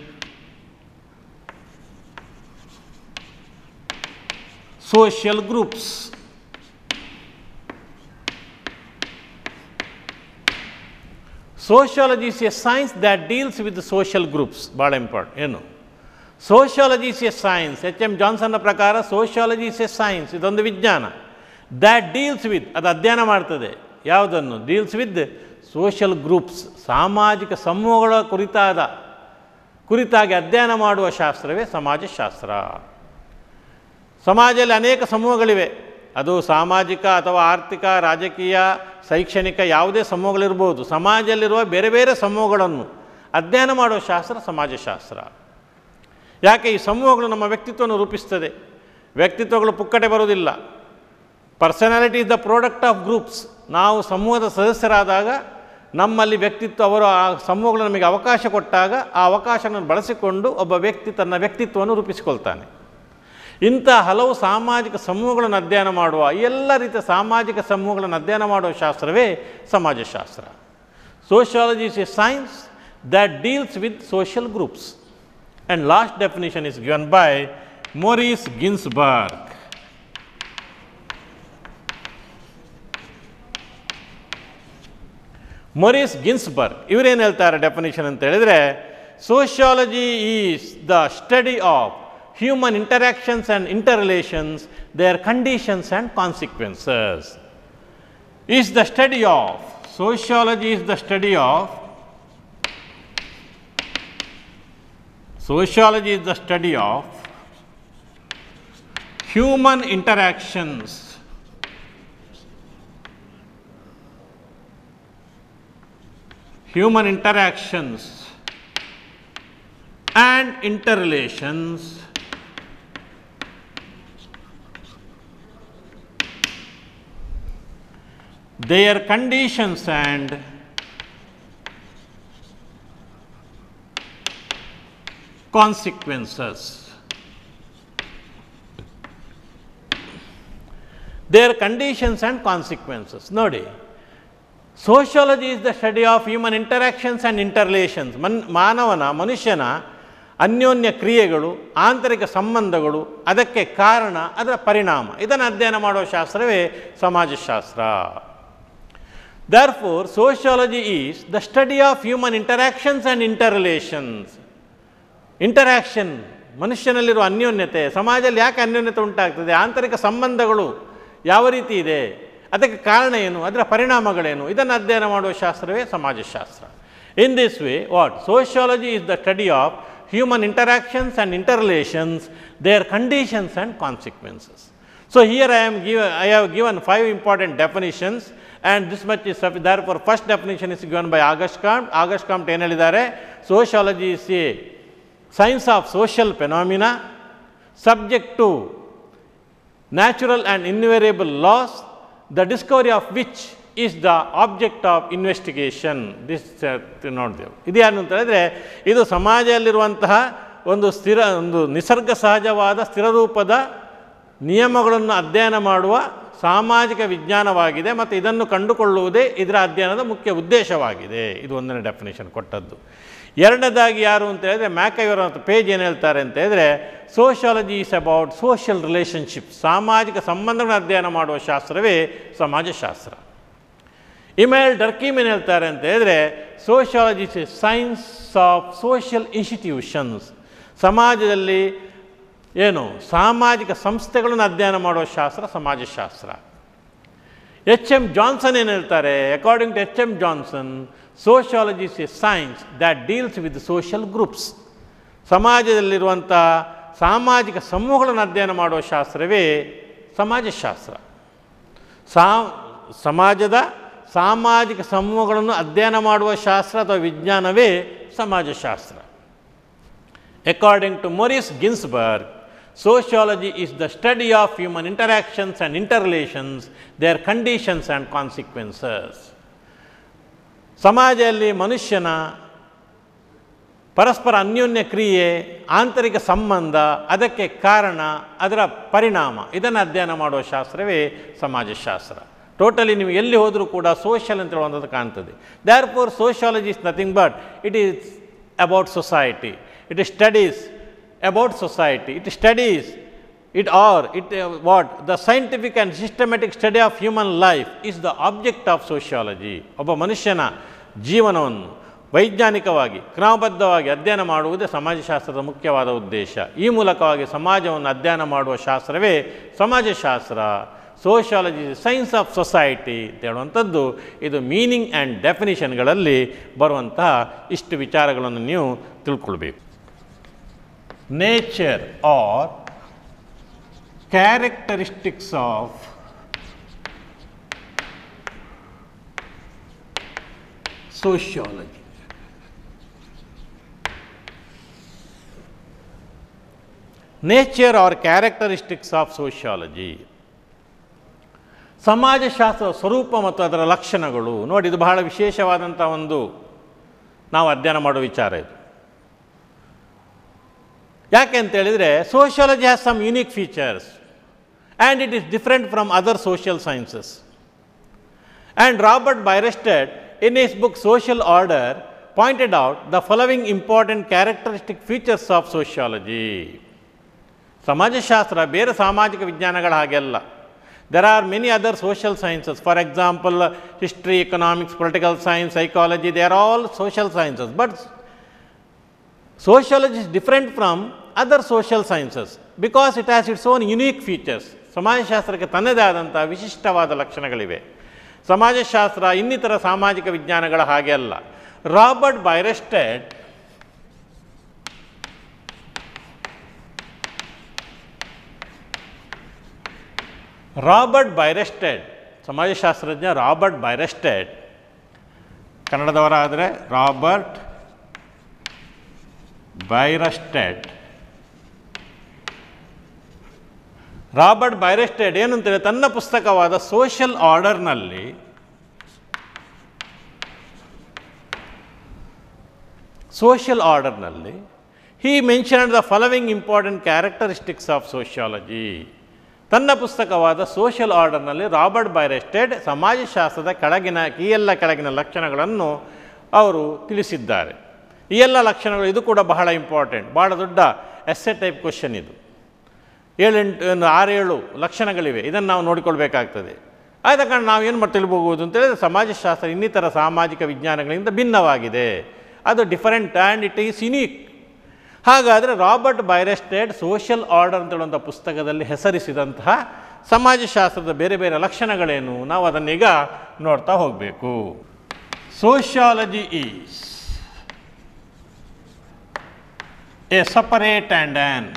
social groups. Sociology is a science that deals with the social groups. ಭಾಳ ಇಂಪಾರ್ಟೆಂಟ್. ಏನು? Sociology is a science. H.M. ಜಾನ್ಸನ್ನ ಪ್ರಕಾರ sociology is a science, ಇದೊಂದು ವಿಜ್ಞಾನ. That deals with, ಅದು ಅಧ್ಯಯನ ಮಾಡ್ತದೆ ಯಾವುದನ್ನು? ಡೀಲ್ಸ್ ವಿತ್ ಸೋಷಿಯಲ್ ಗ್ರೂಪ್ಸ್, ಸಾಮಾಜಿಕ ಸಮೂಹಗಳ ಕುರಿತಾಗಿ ಅಧ್ಯಯನ ಮಾಡುವ ಶಾಸ್ತ್ರವೇ ಸಮಾಜಶಾಸ್ತ್ರ. ಸಮಾಜದಲ್ಲಿ ಅನೇಕ ಸಮೂಹಗಳಿವೆ. ಅದು ಸಾಮಾಜಿಕ ಅಥವಾ ಆರ್ಥಿಕ, ರಾಜಕೀಯ, ಶೈಕ್ಷಣಿಕ ಯಾವುದೇ ಸಮೂಹಗಳಿರ್ಬೋದು. ಸಮಾಜದಲ್ಲಿರುವ ಬೇರೆ ಬೇರೆ ಸಮೂಹಗಳನ್ನು ಅಧ್ಯಯನ ಮಾಡುವ ಶಾಸ್ತ್ರ ಸಮಾಜಶಾಸ್ತ್ರ. ಯಾಕೆ? ಈ ಸಮೂಹಗಳು ನಮ್ಮ ವ್ಯಕ್ತಿತ್ವವನ್ನು ರೂಪಿಸ್ತದೆ. ವ್ಯಕ್ತಿತ್ವಗಳು ಪುಕ್ಕಟೆ ಬರುವುದಿಲ್ಲ. Personality is the product of groups. ನಾವು ಸಮೂಹದ ಸದಸ್ಯರಾದಾಗ ನಮ್ಮಲ್ಲಿ ವ್ಯಕ್ತಿತ್ವ, ಅವರು ಆ ಸಮೂಹಗಳು ನಮಗೆ ಅವಕಾಶ ಕೊಟ್ಟಾಗ ಆ ಅವಕಾಶವನ್ನು ಬಳಸಿಕೊಂಡು ಒಬ್ಬ ವ್ಯಕ್ತಿ ತನ್ನ ವ್ಯಕ್ತಿತ್ವವನ್ನು ರೂಪಿಸಿಕೊಳ್ತಾನೆ. ಇಂಥ ಹಲವು ಸಾಮಾಜಿಕ ಸಮೂಹಗಳನ್ನು ಅಧ್ಯಯನ ಮಾಡುವ, ಎಲ್ಲ ರೀತಿಯ ಸಾಮಾಜಿಕ ಸಮೂಹಗಳನ್ನು ಅಧ್ಯಯನ ಮಾಡುವ ಶಾಸ್ತ್ರವೇ ಸಮಾಜಶಾಸ್ತ್ರ. Sociology is a science that deals with social groups. And last definition is given by Maurice Ginsburg. Maurice Ginsburg ಇವರೇನು ಹೇಳ್ತಾರೆ ಡೆಫಿನಿಷನ್ ಅಂತ ಹೇಳಿದರೆ, sociology is the study of human interactions and interrelations, their conditions and consequences. Is the study of, sociology is the study of, sociology is the study of human interactions and interrelations their conditions and consequences. Their conditions and consequences. Nodi. Sociology is the study of human interactions and interrelations. ಮನುಷ್ಯನ ಅನ್ಯೋನ್ಯ ಕ್ರಿಯೆಗಳು, ಆಂತರಿಕ ಸಂಬಂಧಗಳು, ಅದಕ್ಕೆ ಕಾರಣ, ಅದರ ಪರಿಣಾಮ, ಇದನ್ನು ಅಧ್ಯಯನ ಮಾಡುವ ಶಾಸ್ತ್ರವೇ ಸಮಾಜಶಾಸ್ತ್ರ. Therefore, sociology is the study of human interactions and interrelations. Interaction, ಮನುಷ್ಯನಲ್ಲಿರುವ ಅನ್ಯೋನ್ಯತೆ, ಸಮಾಜದಲ್ಲಿ ಯಾಕೆ ಅನ್ಯೋನ್ಯತೆ ಉಂಟಾಗ್ತದೆ, ಆಂತರಿಕ ಸಂಬಂಧಗಳು ಯಾವ ರೀತಿ ಇದೆ, ಅದಕ್ಕೆ ಕಾರಣ ಏನು, ಅದರ ಪರಿಣಾಮಗಳೇನು, ಇದನ್ನು ಅಧ್ಯಯನ ಮಾಡುವ ಶಾಸ್ತ್ರವೇ ಸಮಾಜಶಾಸ್ತ್ರ. In this way what sociology is the study of human interactions and interrelations, their conditions and consequences. So here I have given 5 important definitions and this much is sufficient. Therefore, first definition is given by August Comte. August Comte ಏನು ಹೇಳಿದ್ದಾರೆ? Sociology is a science of social phenomena subject to natural and invariable laws, the discovery of which is the object of investigation. This ನೋಡ್ತೇವೆ. ಇದು ಏನು ಅಂತ ಹೇಳಿದ್ರೆ, ಇದು ಸಮಾಜದಲ್ಲಿರುವಂತಹ ಒಂದು ನಿಸರ್ಗ ಸಹಜವಾದ ಸ್ಥಿರರೂಪದ ನಿಯಮಗಳನ್ನು ಅಧ್ಯಯನ ಮಾಡುವ ಸಾಮಾಜಿಕ ವಿಜ್ಞಾನವಾಗಿದೆ ಮತ್ತು ಇದನ್ನು ಕಂಡುಕೊಳ್ಳುವುದೇ ಇದರ ಅಧ್ಯಯನದ ಮುಖ್ಯ ಉದ್ದೇಶವಾಗಿದೆ. ಇದು ಒಂದನೇ ಡೆಫಿನೇಷನ್ ಕೊಟ್ಟದ್ದು. ಎರಡನೇದಾಗಿ ಯಾರು ಅಂತ ಹೇಳಿದ್ರೆ ಮ್ಯಾಕೈವರ್ ಅಂತ ಪೇಜ್ ಏನು ಹೇಳ್ತಾರೆ ಅಂತ ಹೇಳಿದ್ರೆ, sociology is about social relationship, ಸಾಮಾಜಿಕ ಸಂಬಂಧಗಳನ್ನು ಅಧ್ಯಯನ ಮಾಡುವ ಶಾಸ್ತ್ರವೇ ಸಮಾಜಶಾಸ್ತ್ರ. ಇಮೇಲ್ ಡರ್ಕೀಮ್ ಏನು ಹೇಳ್ತಾರೆ ಅಂತ ಹೇಳಿದ್ರೆ, sociology is a science of social institutions, ಸಮಾಜದಲ್ಲಿ ಏನು ಸಾಮಾಜಿಕ ಸಂಸ್ಥೆಗಳನ್ನು ಅಧ್ಯಯನ ಮಾಡುವ ಶಾಸ್ತ್ರ ಸಮಾಜಶಾಸ್ತ್ರ. ಎಚ್.ಎಂ. ಜಾನ್ಸನ್ ಏನು ಹೇಳ್ತಾರೆ? According to H M. Johnson, sociology is a science that deals with social groups, ಸಮಾಜದಲ್ಲಿರುವಂಥ ಸಾಮಾಜಿಕ ಸಮೂಹಗಳನ್ನು ಅಧ್ಯಯನ ಮಾಡುವ ಶಾಸ್ತ್ರವೇ ಸಮಾಜಶಾಸ್ತ್ರ. ಸಮಾಜದ ಸಾಮಾಜಿಕ ಸಮೂಹಗಳನ್ನು ಅಧ್ಯಯನ ಮಾಡುವ ಶಾಸ್ತ್ರ ಅಥವಾ ವಿಜ್ಞಾನವೇ ಸಮಾಜಶಾಸ್ತ್ರ. According to Morris Ginsberg, sociology is the study of human interactions and interrelations, their conditions and consequences. ಸಮಾಜದಲ್ಲಿ ಮನುಷ್ಯನ ಪರಸ್ಪರ ಅನ್ಯೋನ್ಯ ಕ್ರಿಯೆ, ಆಂತರಿಕ ಸಂಬಂಧ, ಅದಕ್ಕೆ ಕಾರಣ, ಅದರ ಪರಿಣಾಮ, ಇದನ್ನು ಅಧ್ಯಯನ ಮಾಡುವ ಶಾಸ್ತ್ರವೇ ಸಮಾಜಶಾಸ್ತ್ರ. ಟೋಟಲಿ ನೀವು ಎಲ್ಲಿ ಹೋದರೂ ಕೂಡ ಸೋಷಿಯಲ್ ಅಂತ ಹೇಳುವಂಥದ್ದು ಕಾಣ್ತದೆ. Therefore sociology is nothing but it is about society, it studies about society, it studies it what the scientific and systematic study of human life is the object of sociology. ಒಬ್ಬ ಮನುಷ್ಯನ ಜೀವನವನ್ನು ವೈಜ್ಞಾನಿಕವಾಗಿ ಕ್ರಮಬದ್ಧವಾಗಿ ಅಧ್ಯಯನ ಮಾಡುವುದೇ ಸಮಾಜಶಾಸ್ತ್ರದ ಮುಖ್ಯವಾದ ಉದ್ದೇಶ. ಈ ಮೂಲಕವಾಗಿ ಸಮಾಜವನ್ನು ಅಧ್ಯಯನ ಮಾಡುವ ಶಾಸ್ತ್ರವೇ ಸಮಾಜಶಾಸ್ತ್ರ. ಸೋಷಿಯಾಲಜಿ ಸೈನ್ಸ್ ಆಫ್ ಸೊಸೈಟಿ ಅಂತ ಹೇಳುವಂಥದ್ದು ಇದು ಮೀನಿಂಗ್ ಆ್ಯಂಡ್ ಡೆಫಿನಿಷನ್ಗಳಲ್ಲಿ ಬರುವಂತಹ ಇಷ್ಟು ವಿಚಾರಗಳನ್ನು ನೀವು ತಿಳ್ಕೊಳ್ಬೇಕು. Nature or characteristics of sociology. Nature or characteristics of sociology. ಸಮಾಜಶಾಸ್ತ್ರದ ಸ್ವರೂಪ ಮತ್ತು ಅದರ ಲಕ್ಷಣಗಳು ನೋಡಿ, ಇದು ಬಹಳ ವಿಶೇಷವಾದಂಥ ಒಂದು ನಾವು ಅಧ್ಯಯನ ಮಾಡುವ ವಿಚಾರ ಇದು. ಯಾಕೆ ಅಂತೇಳಿದರೆ, sociology has some unique features and it is different from other social sciences. And Robert Bierstedt in his book Social Order pointed out the following important characteristic features of sociology. ಸಮಾಜಶಾಸ್ತ್ರ ಬೇರೆ ಸಾಮಾಜಿಕ ವಿಜ್ಞಾನಗಳ ಹಾಗೆಲ್ಲ. There are many other social sciences, for example, history, economics, political science, psychology, they are all social sciences. But sociology is different from other social sciences because it has its own unique features. ಸಮಾಜಶಾಸ್ತ್ರಕ್ಕೆ ತನ್ನದೇ ಆದಂಥ ವಿಶಿಷ್ಟವಾದ ಲಕ್ಷಣಗಳಿವೆ. ಸಮಾಜಶಾಸ್ತ್ರ ಇನ್ನಿತರ ಸಾಮಾಜಿಕ ವಿಜ್ಞಾನಗಳ ಹಾಗೆ ಅಲ್ಲ. Robert Bierstedt ಸಮಾಜಶಾಸ್ತ್ರಜ್ಞ Robert Bierstedt, ಕನ್ನಡದವರಾದರೆ ರಾಬರ್ಟ್ ಬೈರೆಸ್ಟೆಡ್ ಏನಂತೇಳಿ ತನ್ನ ಪುಸ್ತಕವಾದ ಸೋಷಿಯಲ್ ಆರ್ಡರ್ನಲ್ಲಿ He mentioned the following important characteristics of sociology. ತನ್ನ ಪುಸ್ತಕವಾದ ಸೋಷಿಯಲ್ ಆರ್ಡರ್ನಲ್ಲಿ ರಾಬರ್ಟ್ ಬೈರೆಸ್ಟೆಡ್ ಸಮಾಜಶಾಸ್ತ್ರದ ಈ ಎಲ್ಲ ಕೆಳಗಿನ ಲಕ್ಷಣಗಳನ್ನು ಅವರು ತಿಳಿಸಿದ್ದಾರೆ. ಈ ಎಲ್ಲ ಲಕ್ಷಣಗಳು, ಇದು ಕೂಡ ಬಹಳ ಇಂಪಾರ್ಟೆಂಟ್, ಭಾಳ ದೊಡ್ಡ ಎಸ್ಸೆ ಟೈಪ್ ಕ್ವಶನ್ ಇದು. 6-7 ಲಕ್ಷಣಗಳಿವೆ, ಇದನ್ನು ನಾವು ನೋಡಿಕೊಳ್ಬೇಕಾಗ್ತದೆ. ಆದ ಕಾರಣ ನಾವು ಏನು ಮಾಡಿ ತಿಳ್ಬೋದು ಅಂತೇಳಿದರೆ ಸಮಾಜಶಾಸ್ತ್ರ ಇನ್ನಿತರ ಸಾಮಾಜಿಕ ವಿಜ್ಞಾನಗಳಿಂದ ಭಿನ್ನವಾಗಿದೆ, ಅದು different and it is unique. ಹಾಗಾದರೆ ರಾಬರ್ಟ್ ಬೈರೆಸ್ಟೆಡ್ ಸೋಷಿಯಲ್ ಆರ್ಡರ್ ಅಂತ ಹೇಳುವಂಥ ಪುಸ್ತಕದಲ್ಲಿ ಹೆಸರಿಸಿದಂತಹ ಸಮಾಜಶಾಸ್ತ್ರದ ಬೇರೆ ಬೇರೆ ಲಕ್ಷಣಗಳೇನು, ನಾವು ಅದನ್ನೀಗ ನೋಡ್ತಾ ಹೋಗಬೇಕು. Sociology is a separate and an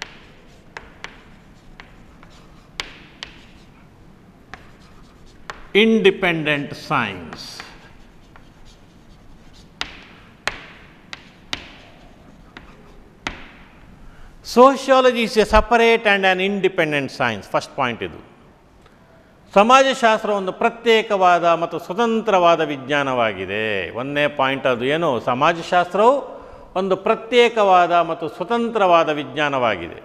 independent science. Sociology is a separate and an independent science. First point ಇದು. ಸಮಾಜಶಾಸ್ತ್ರ ಒಂದು ಪ್ರತ್ಯೇಕವಾದ ಮತ್ತು ಸ್ವತಂತ್ರವಾದ ವಿಜ್ಞಾನವಾಗಿದೆ. ಒಂದನೇ ಪಾಯಿಂಟ್ ಅದು ಏನು, ಸಮಾಜಶಾಸ್ತ್ರವು ಒಂದು ಪ್ರತ್ಯೇಕವಾದ ಮತ್ತು ಸ್ವತಂತ್ರವಾದ ವಿಜ್ಞಾನವಾಗಿದೆ.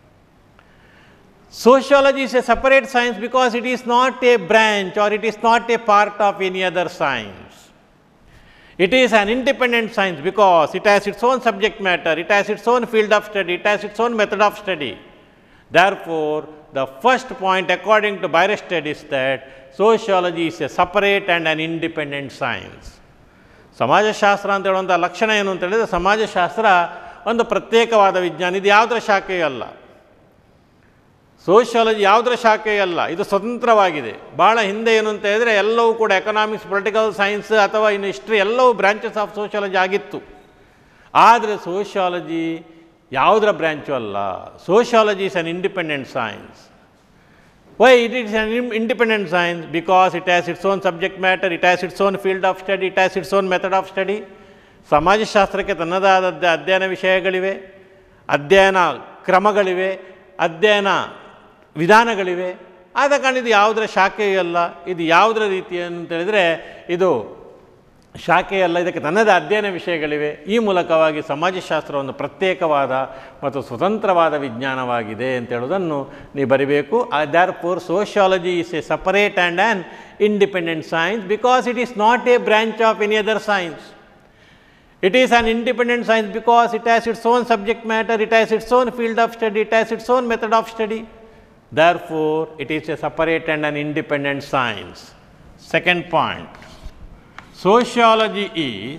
Sociology is a separate science because it is not a branch or it is not a part of any other science. It is an independent science because it has its own subject matter, it has its own field of study, it has its own method of study. Therefore, the first point according to Beirested is that sociology is a separate and an independent science. ಸಮಾಜಶಾಸ್ತ್ರ ಅಂತ ಹೇಳುವಂಥ ಲಕ್ಷಣ ಏನು ಅಂತ ಹೇಳಿದರೆ, ಸಮಾಜಶಾಸ್ತ್ರ ಒಂದು ಪ್ರತ್ಯೇಕವಾದ ವಿಜ್ಞಾನ, ಇದು ಯಾವುದರ ಶಾಖೆಯಲ್ಲ. ಸೋಷಿಯಾಲಜಿ ಯಾವುದರ ಶಾಖೆಯಲ್ಲ, ಇದು ಸ್ವತಂತ್ರವಾಗಿದೆ. ಭಾಳ ಹಿಂದೆ ಏನು ಅಂತ ಹೇಳಿದರೆ ಎಲ್ಲವೂ ಕೂಡ ಎಕನಾಮಿಕ್ಸ್, ಪೊಲಿಟಿಕಲ್ ಸೈನ್ಸ್ ಅಥವಾ ಇನ್ನು ಹಿಸ್ಟ್ರಿ ಎಲ್ಲವೂ ಬ್ರಾಂಚಸ್ ಆಫ್ ಸೋಷಿಯಾಲಜಿ ಆಗಿತ್ತು. ಆದರೆ ಸೋಷಿಯಾಲಜಿ ಯಾವುದರ ಬ್ರ್ಯಾಂಚು ಅಲ್ಲ. Sociology is an independent science. Why it is an independent science? Because it has its own subject matter, it has its own field of study, it has its own method of study. ಸಮಾಜಶಾಸ್ತ್ರಕ್ಕೆ ತನ್ನದಾದ ಅಧ್ಯಯನ ವಿಷಯಗಳಿವೆ, ಅಧ್ಯಯನ ಕ್ರಮಗಳಿವೆ, ಅಧ್ಯಯನ ವಿಧಾನಗಳಿವೆ. ಆದ ಕಾರಣ ಇದು ಯಾವುದರ ಶಾಖೆಯಲ್ಲ, ಇದು ಯಾವುದರ ರೀತಿ ಅಂತೇಳಿದರೆ ಇದು ಶಾಖೆಯಲ್ಲ, ಇದಕ್ಕೆ ತನ್ನದೇ ಅಧ್ಯಯನ ವಿಷಯಗಳಿವೆ. ಈ ಮೂಲಕವಾಗಿ ಸಮಾಜಶಾಸ್ತ್ರ ಒಂದು ಪ್ರತ್ಯೇಕವಾದ ಮತ್ತು ಸ್ವತಂತ್ರವಾದ ವಿಜ್ಞಾನವಾಗಿದೆ ಅಂತ ಹೇಳೋದನ್ನು ನೀವು ಬರಿಬೇಕು. therefore sociology is a separate and an independent science because it is not a branch of any other science. It is an independent science because it has its own subject matter, it has its own field of study, it has its own method of study. Therefore, it is a separate and an independent science. Second point, sociology is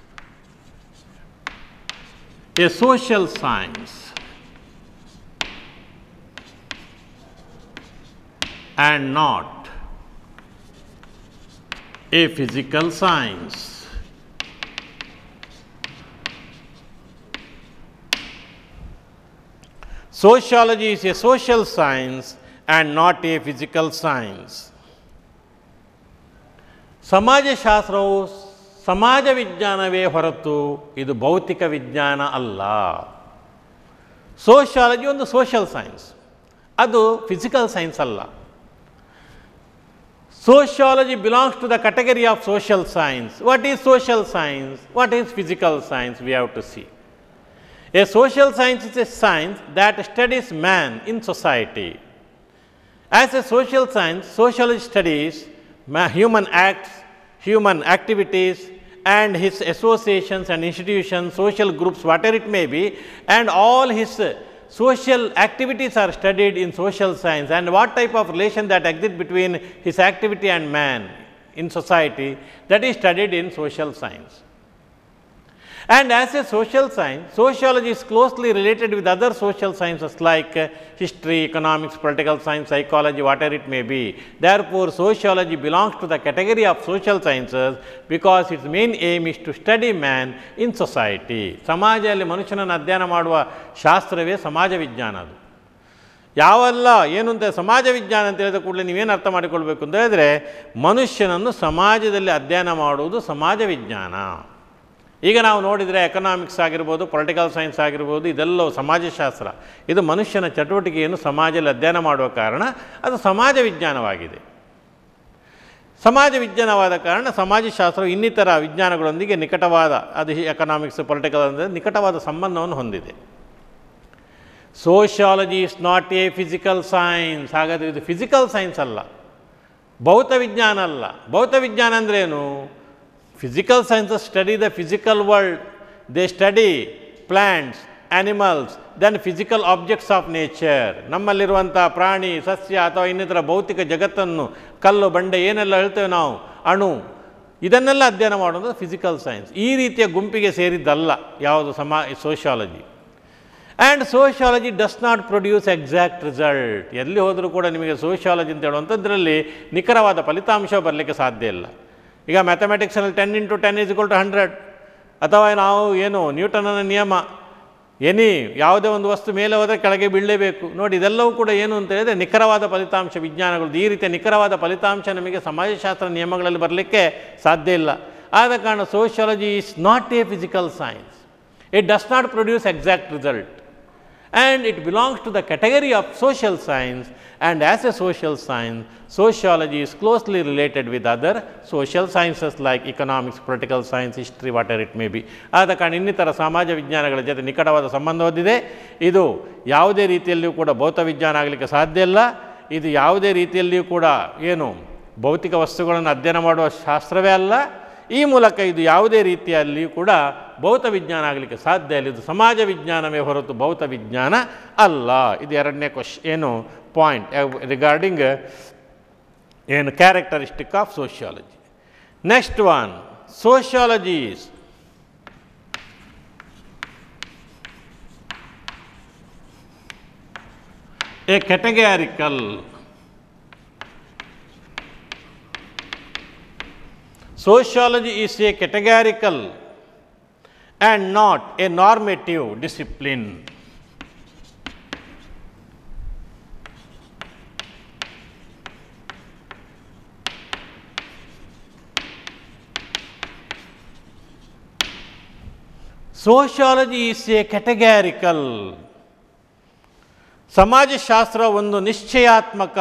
a social science and not a physical science. Sociology is a social science and not a physical science. ಸಮಾಜಶಾಸ್ತ್ರವು ಸಮಾಜ ವಿಜ್ಞಾನವೇ ಹೊರತು ಇದು ಭೌತಿಕ ವಿಜ್ಞಾನ ಅಲ್ಲ. Sociology ಒಂದು social science, ಅದು physical science ಅಲ್ಲ. Sociology belongs to the category of social science. What is social science? What is physical science? We have to see. A social science is a science that studies man in society. As a social science, sociology studies human acts, human activities and his associations and institutions, social groups, whatever it may be, and all his social activities are studied in social science, and what type of relation that exists between his activity and man in society, that is studied in social science. And as a social science, sociology is closely related with other social sciences like history, economics, political science, psychology, whatever it may be. Therefore, sociology belongs to the category of social sciences because its main aim is to study man in society. ಸಮಾಜದಲ್ಲಿ ಮನುಷ್ಯನನ್ನು ಅಧ್ಯಯನ ಮಾಡುವ ಶಾಸ್ತ್ರವೇ ಸಮಾಜ ವಿಜ್ಞಾನ. ಅದು ಯಾವೆಲ್ಲ ಏನು ಅಂತ ಸಮಾಜ ವಿಜ್ಞಾನ ಅಂತ ಹೇಳಿದ ಕೂಡಲೇ ನೀವೇನು ಅರ್ಥ ಮಾಡಿಕೊಳ್ಬೇಕು ಅಂತ ಹೇಳಿದ್ರೆ, ಮನುಷ್ಯನನ್ನು ಸಮಾಜದಲ್ಲಿ ಅಧ್ಯಯನ ಮಾಡುವುದು ಸಮಾಜ ವಿಜ್ಞಾನ. ಈಗ ನಾವು ನೋಡಿದರೆ ಎಕನಾಮಿಕ್ಸ್ ಆಗಿರ್ಬೋದು, ಪೊಲಿಟಿಕಲ್ ಸೈನ್ಸ್ ಆಗಿರ್ಬೋದು, ಇದೆಲ್ಲವೂ ಸಮಾಜಶಾಸ್ತ್ರ. ಇದು ಮನುಷ್ಯನ ಚಟುವಟಿಕೆಯನ್ನು ಸಮಾಜದಲ್ಲಿ ಅಧ್ಯಯನ ಮಾಡುವ ಕಾರಣ ಅದು ಸಮಾಜ ವಿಜ್ಞಾನವಾಗಿದೆ. ಸಮಾಜ ವಿಜ್ಞಾನವಾದ ಕಾರಣ ಸಮಾಜಶಾಸ್ತ್ರವು ಇನ್ನಿತರ ವಿಜ್ಞಾನಗಳೊಂದಿಗೆ ನಿಕಟವಾದ, ಅದು ಎಕನಾಮಿಕ್ಸ್, ಪೊಲಿಟಿಕಲ್ ಅಂದರೆ ನಿಕಟವಾದ ಸಂಬಂಧವನ್ನು ಹೊಂದಿದೆ. Sociology is not a physical science. ಹಾಗಾದರೆ ಇದು ಫಿಸಿಕಲ್ ಸೈನ್ಸ್ ಅಲ್ಲ, ಭೌತ ವಿಜ್ಞಾನ ಅಲ್ಲ. ಭೌತ ವಿಜ್ಞಾನ ಅಂದ್ರೇನು? Physical sciences study the physical world, they study plants, animals, then physical objects of nature. ನಮ್ಮಲ್ಲಿರುವಂಥ ಪ್ರಾಣಿ, ಸಸ್ಯ ಅಥವಾ ಇನ್ನಿತರ ಭೌತಿಕ ಜಗತ್ತನ್ನು, ಕಲ್ಲು ಬಂಡೆ ಏನೆಲ್ಲ ಹೇಳ್ತೇವೆ ನಾವು, ಅಣು, ಇದನ್ನೆಲ್ಲ ಅಧ್ಯಯನ ಮಾಡೋದು ಫಿಸಿಕಲ್ ಸೈನ್ಸ್. ಈ ರೀತಿಯ ಗುಂಪಿಗೆ ಸೇರಿದ್ದಲ್ಲ ಯಾವುದು sociology. And sociology does not produce exact result. ಎಲ್ಲಿ ಹೋದರೂ ಕೂಡ ನಿಮಗೆ ಸೋಷಿಯಾಲಜಿ ಅಂತ ಹೇಳುವಂಥದ್ರಲ್ಲಿ ನಿಖರವಾದ ಫಲಿತಾಂಶ ಬರಲಿಕ್ಕೆ ಸಾಧ್ಯ ಇಲ್ಲ. ಈಗ ಮ್ಯಾಥಮೆಟಿಕ್ಸಲ್ಲಿ 10 × 10 = 100, ಅಥವಾ ನಾವು ಏನು ನ್ಯೂಟನ್ನ ನಿಯಮ, ಯಾವುದೇ ಒಂದು ವಸ್ತು ಮೇಲೆ ಹೋದರೆ ಕೆಳಗೆ ಬೀಳಲೇಬೇಕು. ನೋಡಿ, ಇದೆಲ್ಲವೂ ಕೂಡ ಏನು ಅಂತ ಹೇಳಿದರೆ ನಿಖರವಾದ ಫಲಿತಾಂಶ ವಿಜ್ಞಾನಗಳು. ಈ ರೀತಿಯ ನಿಖರವಾದ ಫಲಿತಾಂಶ ನಮಗೆ ಸಮಾಜಶಾಸ್ತ್ರ ನಿಯಮಗಳಲ್ಲಿ ಬರಲಿಕ್ಕೆ ಸಾಧ್ಯ ಇಲ್ಲ. ಆದ ಕಾರಣ sociology is not a physical science. It does not produce exact result and it belongs to the category of social science, and as a social science, sociology is closely related with other social sciences like economics, political science, history, whatever it may be. ಆದ ಕಾರಣ ಇನ್ನಿತರ ಸಮಾಜ ವಿಜ್ಞಾನಗಳ ಜೊತೆ ನಿಕಟವಾದ ಸಂಬಂಧ ಹೊಂದಿದೆ. ಇದು ಯಾವುದೇ ರೀತಿಯಲ್ಲಿಯೂ ಕೂಡ ಭೌತ ವಿಜ್ಞಾನ ಆಗಲಿಕ್ಕೆ ಸಾಧ್ಯ ಇಲ್ಲ. ಇದು ಯಾವುದೇ ರೀತಿಯಲ್ಲಿಯೂ ಕೂಡ ಏನು ಭೌತಿಕ ವಸ್ತುಗಳನ್ನು ಅಧ್ಯಯನ ಮಾಡುವ ಶಾಸ್ತ್ರವೇ ಅಲ್ಲ. ಈ ಮೂಲಕ ಇದು ಯಾವುದೇ ರೀತಿಯಲ್ಲಿಯೂ ಕೂಡ ಭೌತ ವಿಜ್ಞಾನ ಆಗಲಿಕ್ಕೆ ಸಾಧ್ಯ ಇಲ್ಲ. ಇದು ಸಮಾಜ ವಿಜ್ಞಾನವೇ ಹೊರತು ಭೌತ ವಿಜ್ಞಾನ ಅಲ್ಲ. ಇದು ಎರಡನೇ ಪಾಯಿಂಟ್ ರಿಗಾರ್ಡಿಂಗ್ ಏನು characteristic of sociology. Next one, sociology is a categorical Sociology is a categorical and not a normative discipline. Sociology is a categorical. ಸಮಾಜಶಾಸ್ತ್ರ ಒಂದು ನಿಶ್ಚಯಾತ್ಮಕ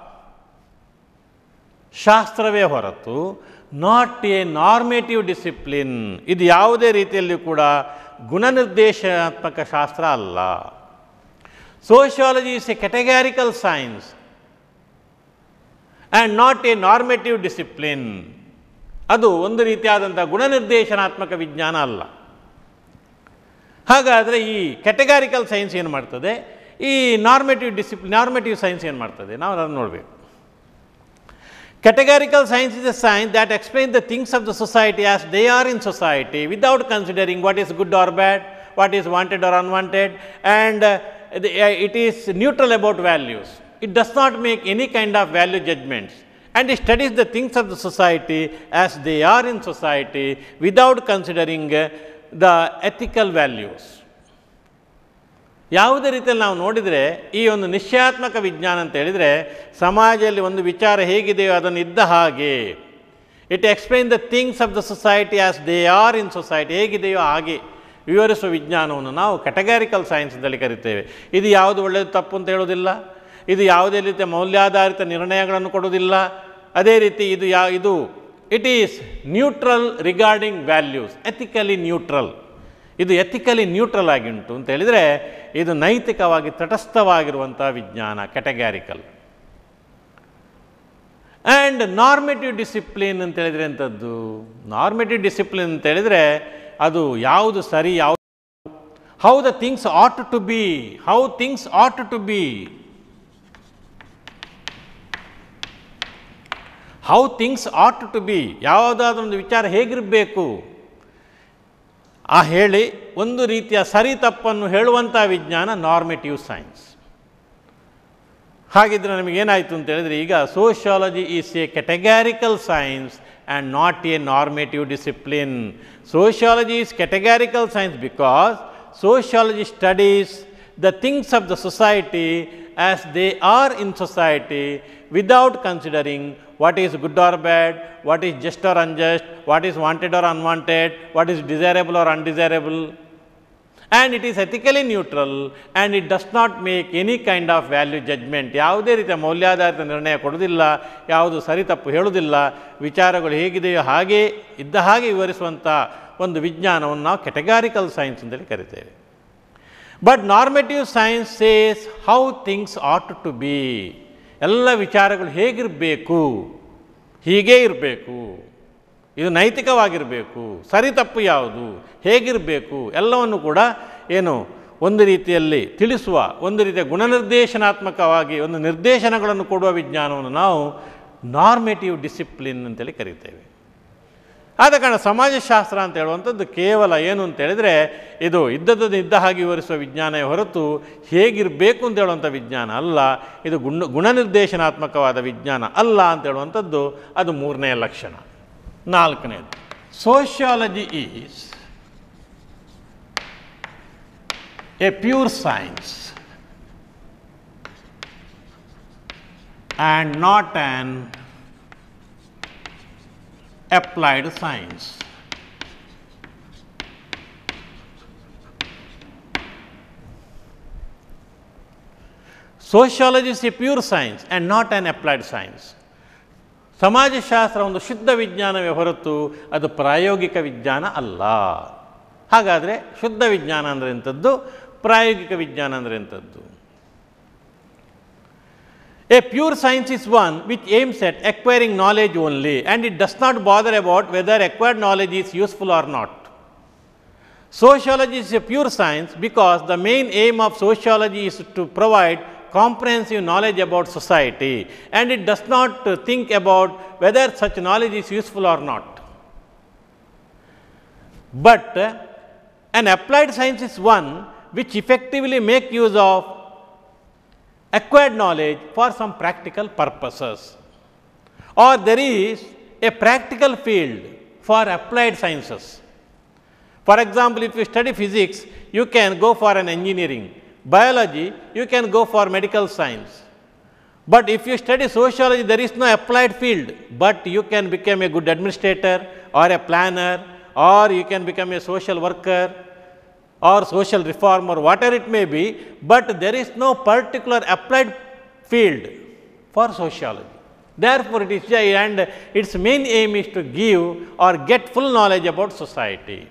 ಶಾಸ್ತ್ರವೇ ಹೊರತು ನಾಟ್ ಎ ನಾರ್ಮೇಟಿವ್ ಡಿಸಿಪ್ಲಿನ್. ಇದು ಯಾವುದೇ ರೀತಿಯಲ್ಲಿ ಕೂಡ ಗುಣನಿರ್ದೇಶನಾತ್ಮಕ ಶಾಸ್ತ್ರ ಅಲ್ಲ. Sociology is a categorical science and not a normative discipline. ಅದು ಒಂದು ರೀತಿಯಾದಂಥ ಗುಣನಿರ್ದೇಶನಾತ್ಮಕ ವಿಜ್ಞಾನ ಅಲ್ಲ. ಹಾಗಾದರೆ ಈ ಕ್ಯಾಟಗಾರಿಕಲ್ ಸೈನ್ಸ್ ಏನು ಮಾಡ್ತದೆ, ಈ ನಾರ್ಮೇಟಿವ್ ಸೈನ್ಸ್ ಏನು ಮಾಡ್ತದೆ, ನಾವು ಅದನ್ನು ನೋಡಬೇಕು. Categorical science is a science that explains the things of the society as they are in society without considering what is good or bad, what is wanted or unwanted, and it is neutral about values. It does not make any kind of value judgments, and it studies the things of the society as they are in society without considering the ethical values. ಯಾವುದೇ ರೀತಿಯಲ್ಲಿ ನಾವು ನೋಡಿದರೆ ಈ ಒಂದು ನಿಶ್ಚಯಾತ್ಮಕ ವಿಜ್ಞಾನ ಅಂತ ಹೇಳಿದರೆ ಸಮಾಜದಲ್ಲಿ ಒಂದು ವಿಚಾರ ಹೇಗಿದೆಯೋ ಅದನ್ನು ಇದ್ದ ಹಾಗೆ, it explain the things of the society as they are in society, ಹೇಗಿದೆಯೋ ಹಾಗೆ ವಿವರಿಸುವ ವಿಜ್ಞಾನವನ್ನು ನಾವು ಕ್ಯಾಟಗಾರಿಕಲ್ ಸೈನ್ಸ್ ಅಂತೇಳಿ ಕರಿತೇವೆ. ಇದು ಯಾವುದು ಒಳ್ಳೆಯದು ತಪ್ಪು ಅಂತ ಹೇಳೋದಿಲ್ಲ, ಇದು ಯಾವುದೇ ರೀತಿಯ ಮೌಲ್ಯಾಧಾರಿತ ನಿರ್ಣಯಗಳನ್ನು ಕೊಡೋದಿಲ್ಲ. ಅದೇ ರೀತಿ ಇದು it is neutral regarding values, ethically neutral. ಇದು ಎಥಿಕಲಿ ನ್ಯೂಟ್ರಲ್ ಆಗಿ ಉಂಟು ಅಂತ ಹೇಳಿದರೆ ಇದು ನೈತಿಕವಾಗಿ ತಟಸ್ಥವಾಗಿರುವಂಥ ವಿಜ್ಞಾನ, ಕ್ಯಾಟಗಾರಿಕಲ್. ಆ್ಯಂಡ್ ನಾರ್ಮೇಟಿವ್ ಡಿಸಿಪ್ಲಿನ್ ಅಂತ ಹೇಳಿದರೆ ಎಂಥದ್ದು? ನಾರ್ಮೇಟಿವ್ ಡಿಸಿಪ್ಲಿನ್ ಅಂತ ಹೇಳಿದರೆ ಅದು ಯಾವುದು ಸರಿ, ಯಾವುದು, how the things ought to be, how things ought to be, how things ought to be, ಯಾವುದಾದ್ರೂ ಒಂದು ವಿಚಾರ ಹೇಗಿರಬೇಕು ಹೇಳಿ ಒಂದು ರೀತಿಯ ಸರಿ ತಪ್ಪನ್ನು ಹೇಳುವಂಥ ವಿಜ್ಞಾನ ನಾರ್ಮೇಟಿವ್ ಸೈನ್ಸ್. ಹಾಗಿದ್ರೆ ನಮಗೇನಾಯಿತು ಅಂತ ಹೇಳಿದರೆ, ಈಗ sociology is a categorical science and not a normative discipline. Sociology is categorical science because sociology studies the things of the society as they are in society without considering what is good or bad, what is just or unjust, what is wanted or unwanted, what is desirable or undesirable, and it is ethically neutral and it does not make any kind of value judgement. ಯಾವುದೇ ರೀತಿಯ ಮೌಲ್ಯಾಧಾರಿತ ನಿರ್ಣಯ ಕೊಡೋದಿಲ್ಲ, ಯಾವುದು ಸರಿ ತಪ್ಪು ಹೇಳೋದಿಲ್ಲ. ವಿಚಾರಗಳು ಹೇಗಿದೆಯೋ ಹಾಗೇ ಇದ್ದ ಹಾಗೆ ವಿವರಿಸುವಂಥ ಒಂದು ವಿಜ್ಞಾನವನ್ನು ನಾವು ಕೆಟಗಾರಿಕಲ್ ಸೈನ್ಸ್ ಅಂತೇಳಿ ಕರಿತೇವೆ. But normative science says how things ought to be. ಎಲ್ಲ ವಿಚಾರಗಳು ಹೇಗಿರಬೇಕು, ಹೀಗೇ ಇರಬೇಕು, ಇದು ನೈತಿಕವಾಗಿರಬೇಕು, ಸರಿ ತಪ್ಪು ಯಾವುದು, ಹೇಗಿರಬೇಕು ಎಲ್ಲವನ್ನು ಕೂಡ ಏನು ಒಂದು ರೀತಿಯಲ್ಲಿ ತಿಳಿಸುವ, ಒಂದು ರೀತಿಯ ಗುಣನಿರ್ದೇಶನಾತ್ಮಕವಾಗಿ ಒಂದು ನಿರ್ದೇಶನಗಳನ್ನು ಕೊಡುವ ವಿಜ್ಞಾನವನ್ನು ನಾವು ನಾರ್ಮೇಟಿವ್ ಡಿಸಿಪ್ಲಿನ್ ಅಂತೇಳಿ ಕರಿತೇವೆ. ಆದ ಕಾರಣ ಸಮಾಜಶಾಸ್ತ್ರ ಅಂತ ಹೇಳುವಂಥದ್ದು ಕೇವಲ ಏನು ಅಂತೇಳಿದರೆ ಇದು ಇದ್ದದ್ದು ಇದ್ದ ಹಾಗೆ ವಿವರಿಸುವ ವಿಜ್ಞಾನವೇ ಹೊರತು ಹೇಗಿರಬೇಕು ಅಂತ ಹೇಳುವಂಥ ವಿಜ್ಞಾನ ಅಲ್ಲ. ಇದು ಗುಣನಿರ್ದೇಶನಾತ್ಮಕವಾದ ವಿಜ್ಞಾನ ಅಲ್ಲ ಅಂತ ಹೇಳುವಂಥದ್ದು ಅದು ಮೂರನೆಯ ಲಕ್ಷಣ. ನಾಲ್ಕನೇದು, sociology is a pure science and not an applied science. Sociology is a pure science and not an applied science. ಸಮಾಜಶಾಸ್ತ್ರ ಒಂದು ಶುದ್ಧ ವಿಜ್ಞಾನವೇ ಹೊರತು ಅದು ಪ್ರಾಯೋಗಿಕ ವಿಜ್ಞಾನ ಅಲ್ಲ. ಹಾಗಾದರೆ ಶುದ್ಧ ವಿಜ್ಞಾನ ಅಂದರೆ ಎಂಥದ್ದು, ಪ್ರಾಯೋಗಿಕ ವಿಜ್ಞಾನ ಅಂದರೆ ಎಂಥದ್ದು? A pure science is one which aims at acquiring knowledge only and it does not bother about whether acquired knowledge is useful or not. Sociology is a pure science because the main aim of sociology is to provide comprehensive knowledge about society and it does not think about whether such knowledge is useful or not. But an applied science is one which effectively makes use of acquired knowledge for some practical purposes, or there is a practical field for applied sciences. For example, if you study physics, you can go for an engineering. Biology, you can go for medical science. But if you study sociology, there is no applied field, but you can become a good administrator or a planner, or you can become a social worker or social reformer, whatever it may be, but there is no particular applied field for sociology. Therefore, it is and its main aim is to give or get full knowledge about society.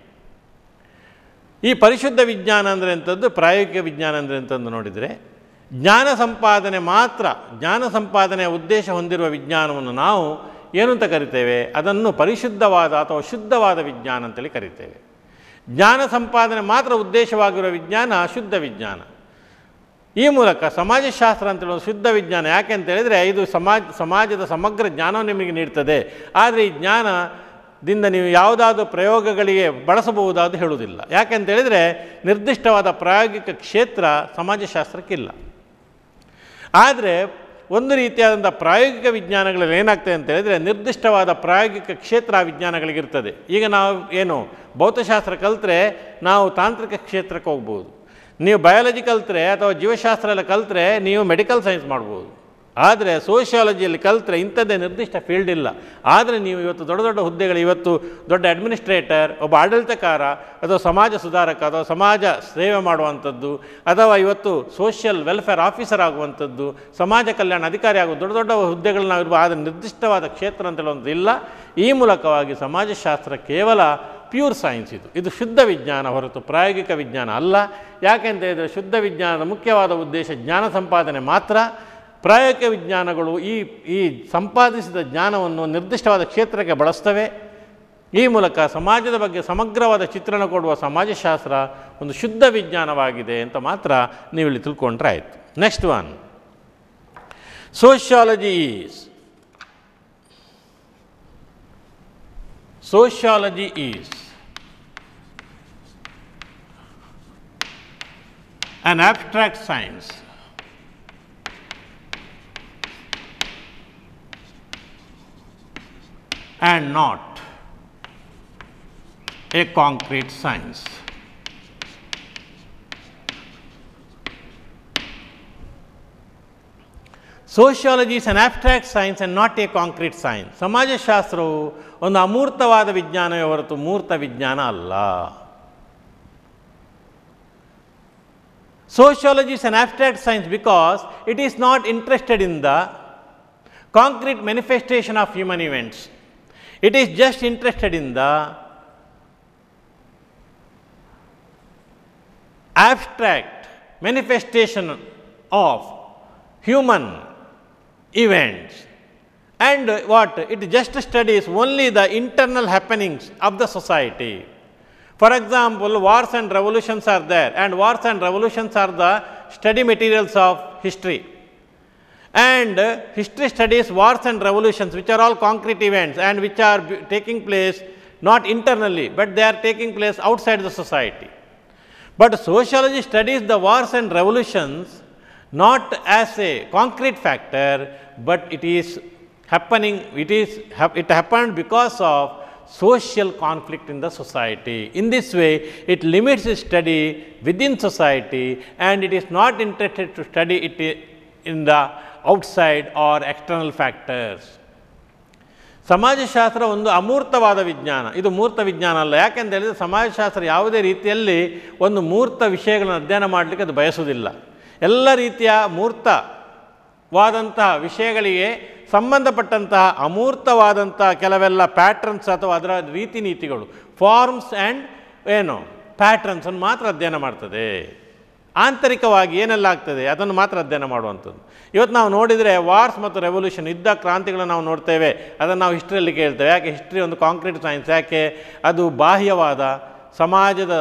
ಈ ಪರಿಶುದ್ಧ ವಿಜ್ಞಾನ ಅಂದರೆ ಎಂಥದ್ದು, ಪ್ರಾಯೋಗಿಕ ವಿಜ್ಞಾನ ಅಂದರೆ ಎಂಥದ್ದು ನೋಡಿದರೆ, ಜ್ಞಾನ ಸಂಪಾದನೆ ಮಾತ್ರ, ಜ್ಞಾನ ಸಂಪಾದನೆಯ ಉದ್ದೇಶ ಹೊಂದಿರುವ ವಿಜ್ಞಾನವನ್ನು ನಾವು ಏನು ಅಂತ ಕರಿತೇವೆ, ಅದನ್ನು ಪರಿಶುದ್ಧವಾದ ಅಥವಾ ಶುದ್ಧವಾದ ವಿಜ್ಞಾನ ಅಂತೇಳಿ ಕರಿತೇವೆ. ಜ್ಞಾನ ಸಂಪಾದನೆ ಮಾತ್ರ ಉದ್ದೇಶವಾಗಿರುವ ವಿಜ್ಞಾನ ಶುದ್ಧ ವಿಜ್ಞಾನ. ಈ ಮೂಲಕ ಸಮಾಜಶಾಸ್ತ್ರ ಅಂತೇಳಿ ಒಂದು ಶುದ್ಧ ವಿಜ್ಞಾನ. ಯಾಕೆ ಅಂತ ಹೇಳಿದರೆ ಇದು ಸಮಾಜದ ಸಮಗ್ರ ಜ್ಞಾನವನ್ನು ನಿಮಗೆ ನೀಡ್ತದೆ. ಆದರೆ ಈ ಜ್ಞಾನದಿಂದ ನೀವು ಯಾವುದಾದ್ರೂ ಪ್ರಯೋಗಗಳಿಗೆ ಬಳಸಬಹುದಾದ ಹೇಳುವುದಿಲ್ಲ. ಯಾಕೆ ಅಂತ ಹೇಳಿದರೆ ನಿರ್ದಿಷ್ಟವಾದ ಪ್ರಾಯೋಗಿಕ ಕ್ಷೇತ್ರ ಸಮಾಜಶಾಸ್ತ್ರಕ್ಕಿಲ್ಲ. ಆದರೆ ಒಂದು ರೀತಿಯಾದಂಥ ಪ್ರಾಯೋಗಿಕ ವಿಜ್ಞಾನಗಳಲ್ಲಿ ಏನಾಗ್ತದೆ ಅಂತ ಹೇಳಿದರೆ ನಿರ್ದಿಷ್ಟವಾದ ಪ್ರಾಯೋಗಿಕ ಕ್ಷೇತ್ರ ಆ ವಿಜ್ಞಾನಗಳಿಗಿರ್ತದೆ. ಈಗ ನಾವು ಏನು ಭೌತಶಾಸ್ತ್ರ ಕಲಿತ್ರೆ ನಾವು ತಾಂತ್ರಿಕ ಕ್ಷೇತ್ರಕ್ಕೆ ಹೋಗ್ಬೋದು, ನೀವು ಬಯಾಲಜಿ ಕಲಿತ್ರೆ ಅಥವಾ ಜೀವಶಾಸ್ತ್ರ ಎಲ್ಲ ಕಲಿತ್ರೆ ನೀವು ಮೆಡಿಕಲ್ ಸೈನ್ಸ್ ಮಾಡ್ಬೋದು. ಆದರೆ ಸೋಷಿಯಾಲಜಿಯಲ್ಲಿ ಕಲಿತ್ರೆ ಇಂಥದ್ದೇ ನಿರ್ದಿಷ್ಟ ಫೀಲ್ಡ್ ಇಲ್ಲ. ಆದರೆ ನೀವು ಇವತ್ತು ದೊಡ್ಡ ದೊಡ್ಡ ಹುದ್ದೆಗಳು, ಇವತ್ತು ದೊಡ್ಡ ಅಡ್ಮಿನಿಸ್ಟ್ರೇಟರ್, ಒಬ್ಬ ಆಡಳಿತಕಾರ ಅಥವಾ ಸಮಾಜ ಸುಧಾರಕ ಅಥವಾ ಸಮಾಜ ಸೇವೆ ಮಾಡುವಂಥದ್ದು, ಅಥವಾ ಇವತ್ತು ಸೋಷಿಯಲ್ ವೆಲ್ಫೇರ್ ಆಫೀಸರ್ ಆಗುವಂಥದ್ದು, ಸಮಾಜ ಕಲ್ಯಾಣ ಅಧಿಕಾರಿ ಆಗುವ ದೊಡ್ಡ ದೊಡ್ಡ ಹುದ್ದೆಗಳನ್ನ ಇರ್ಬೋದು. ಆದರೆ ನಿರ್ದಿಷ್ಟವಾದ ಕ್ಷೇತ್ರ ಅಂತೇಳಿ ಒಂದು ಇಲ್ಲ. ಈ ಮೂಲಕವಾಗಿ ಸಮಾಜಶಾಸ್ತ್ರ ಕೇವಲ ಪ್ಯೂರ್ ಸೈನ್ಸ್, ಇದು ಶುದ್ಧ ವಿಜ್ಞಾನ ಹೊರತು ಪ್ರಾಯೋಗಿಕ ವಿಜ್ಞಾನ ಅಲ್ಲ. ಯಾಕೆಂತ ಹೇಳಿದರೆ ಶುದ್ಧ ವಿಜ್ಞಾನದ ಮುಖ್ಯವಾದ ಉದ್ದೇಶ ಜ್ಞಾನ ಸಂಪಾದನೆ ಮಾತ್ರ. ಪ್ರಾಯೋಗಿಕ ವಿಜ್ಞಾನಗಳು ಈ ಸಂಪಾದಿಸಿದ ಜ್ಞಾನವನ್ನು ನಿರ್ದಿಷ್ಟವಾದ ಕ್ಷೇತ್ರಕ್ಕೆ ಬಳಸ್ತವೆ. ಈ ಮೂಲಕ ಸಮಾಜದ ಬಗ್ಗೆ ಸಮಗ್ರವಾದ ಚಿತ್ರಣ ಕೊಡುವ ಸಮಾಜಶಾಸ್ತ್ರ ಒಂದು ಶುದ್ಧ ವಿಜ್ಞಾನವಾಗಿದೆ ಅಂತ ಮಾತ್ರ ನೀವು ಇಲ್ಲಿ ತಿಳ್ಕೊಂಡ್ರೆ ಆಯಿತು. Next one, sociology is an abstract science and not a concrete science. Sociology is an abstract science and not a concrete science. ಸಮಾಜಶಾಸ್ತ್ರವು ಒಂದು ಅಮೂರ್ತವಾದ ವಿಜ್ಞಾನವೇ ಹೊರತು ಮೂರ್ತ ವಿಜ್ಞಾನ ಅಲ್ಲ. Sociology is an abstract science because it is not interested in the concrete manifestation of human events. It is just interested in the abstract manifestation of human events, and what it just studies only the internal happenings of the society. For example, wars and revolutions are there, and wars and revolutions are the study materials of history. And history studies wars and revolutions, which are all concrete events and which are taking place not internally, but they are taking place outside the society. But sociology studies the wars and revolutions not as a concrete factor, but it is happening, it happened because of social conflict in the society. In this way, it limits its study within society, and it is not interested to study it in the outside or external factors. ಸಮಾಜಶಾಸ್ತ್ರ ಒಂದು ಅಮೂರ್ತವಾದ ವಿಜ್ಞಾನ, ಇದು ಮೂರ್ತ ವಿಜ್ಞಾನ ಅಲ್ಲ. ಯಾಕೆಂತ ಹೇಳಿದರೆ ಸಮಾಜಶಾಸ್ತ್ರ ಯಾವುದೇ ರೀತಿಯಲ್ಲಿ ಒಂದು ಮೂರ್ತ ವಿಷಯಗಳನ್ನು ಅಧ್ಯಯನ ಮಾಡಲಿಕ್ಕೆ ಅದು ಬಯಸುವುದಿಲ್ಲ. ಎಲ್ಲ ರೀತಿಯ ಮೂರ್ತವಾದಂತಹ ವಿಷಯಗಳಿಗೆ ಸಂಬಂಧಪಟ್ಟಂತಹ ಅಮೂರ್ತವಾದಂತಹ ಕೆಲವೆಲ್ಲ ಪ್ಯಾಟ್ರನ್ಸ್ ಅಥವಾ ಅದರ ರೀತಿ ನೀತಿಗಳು, ಫಾರ್ಮ್ಸ್ ಆ್ಯಂಡ್ ಪ್ಯಾಟ್ರನ್ಸನ್ನು ಮಾತ್ರ ಅಧ್ಯಯನ ಮಾಡ್ತದೆ. ಆಂತರಿಕವಾಗಿ ಏನೆಲ್ಲ ಆಗ್ತದೆ ಅದನ್ನು ಮಾತ್ರ ಅಧ್ಯಯನ ಮಾಡುವಂಥದ್ದು. ಇವತ್ತು ನಾವು ನೋಡಿದರೆ ವಾರ್ಸ್ ಮತ್ತು ರೆವಲ್ಯೂಷನ್, ಯುದ್ಧ ಕ್ರಾಂತಿಗಳನ್ನು ನಾವು ನೋಡ್ತೇವೆ, ಅದನ್ನು ನಾವು ಹಿಸ್ಟ್ರಿಯಲ್ಲಿ ಕೇಳ್ತೇವೆ. ಯಾಕೆ ಹಿಸ್ಟ್ರಿ ಒಂದು ಕಾಂಕ್ರೀಟ್ ಸೈನ್ಸ್? ಯಾಕೆ ಅದು ಬಾಹ್ಯವಾದ ಸಮಾಜದ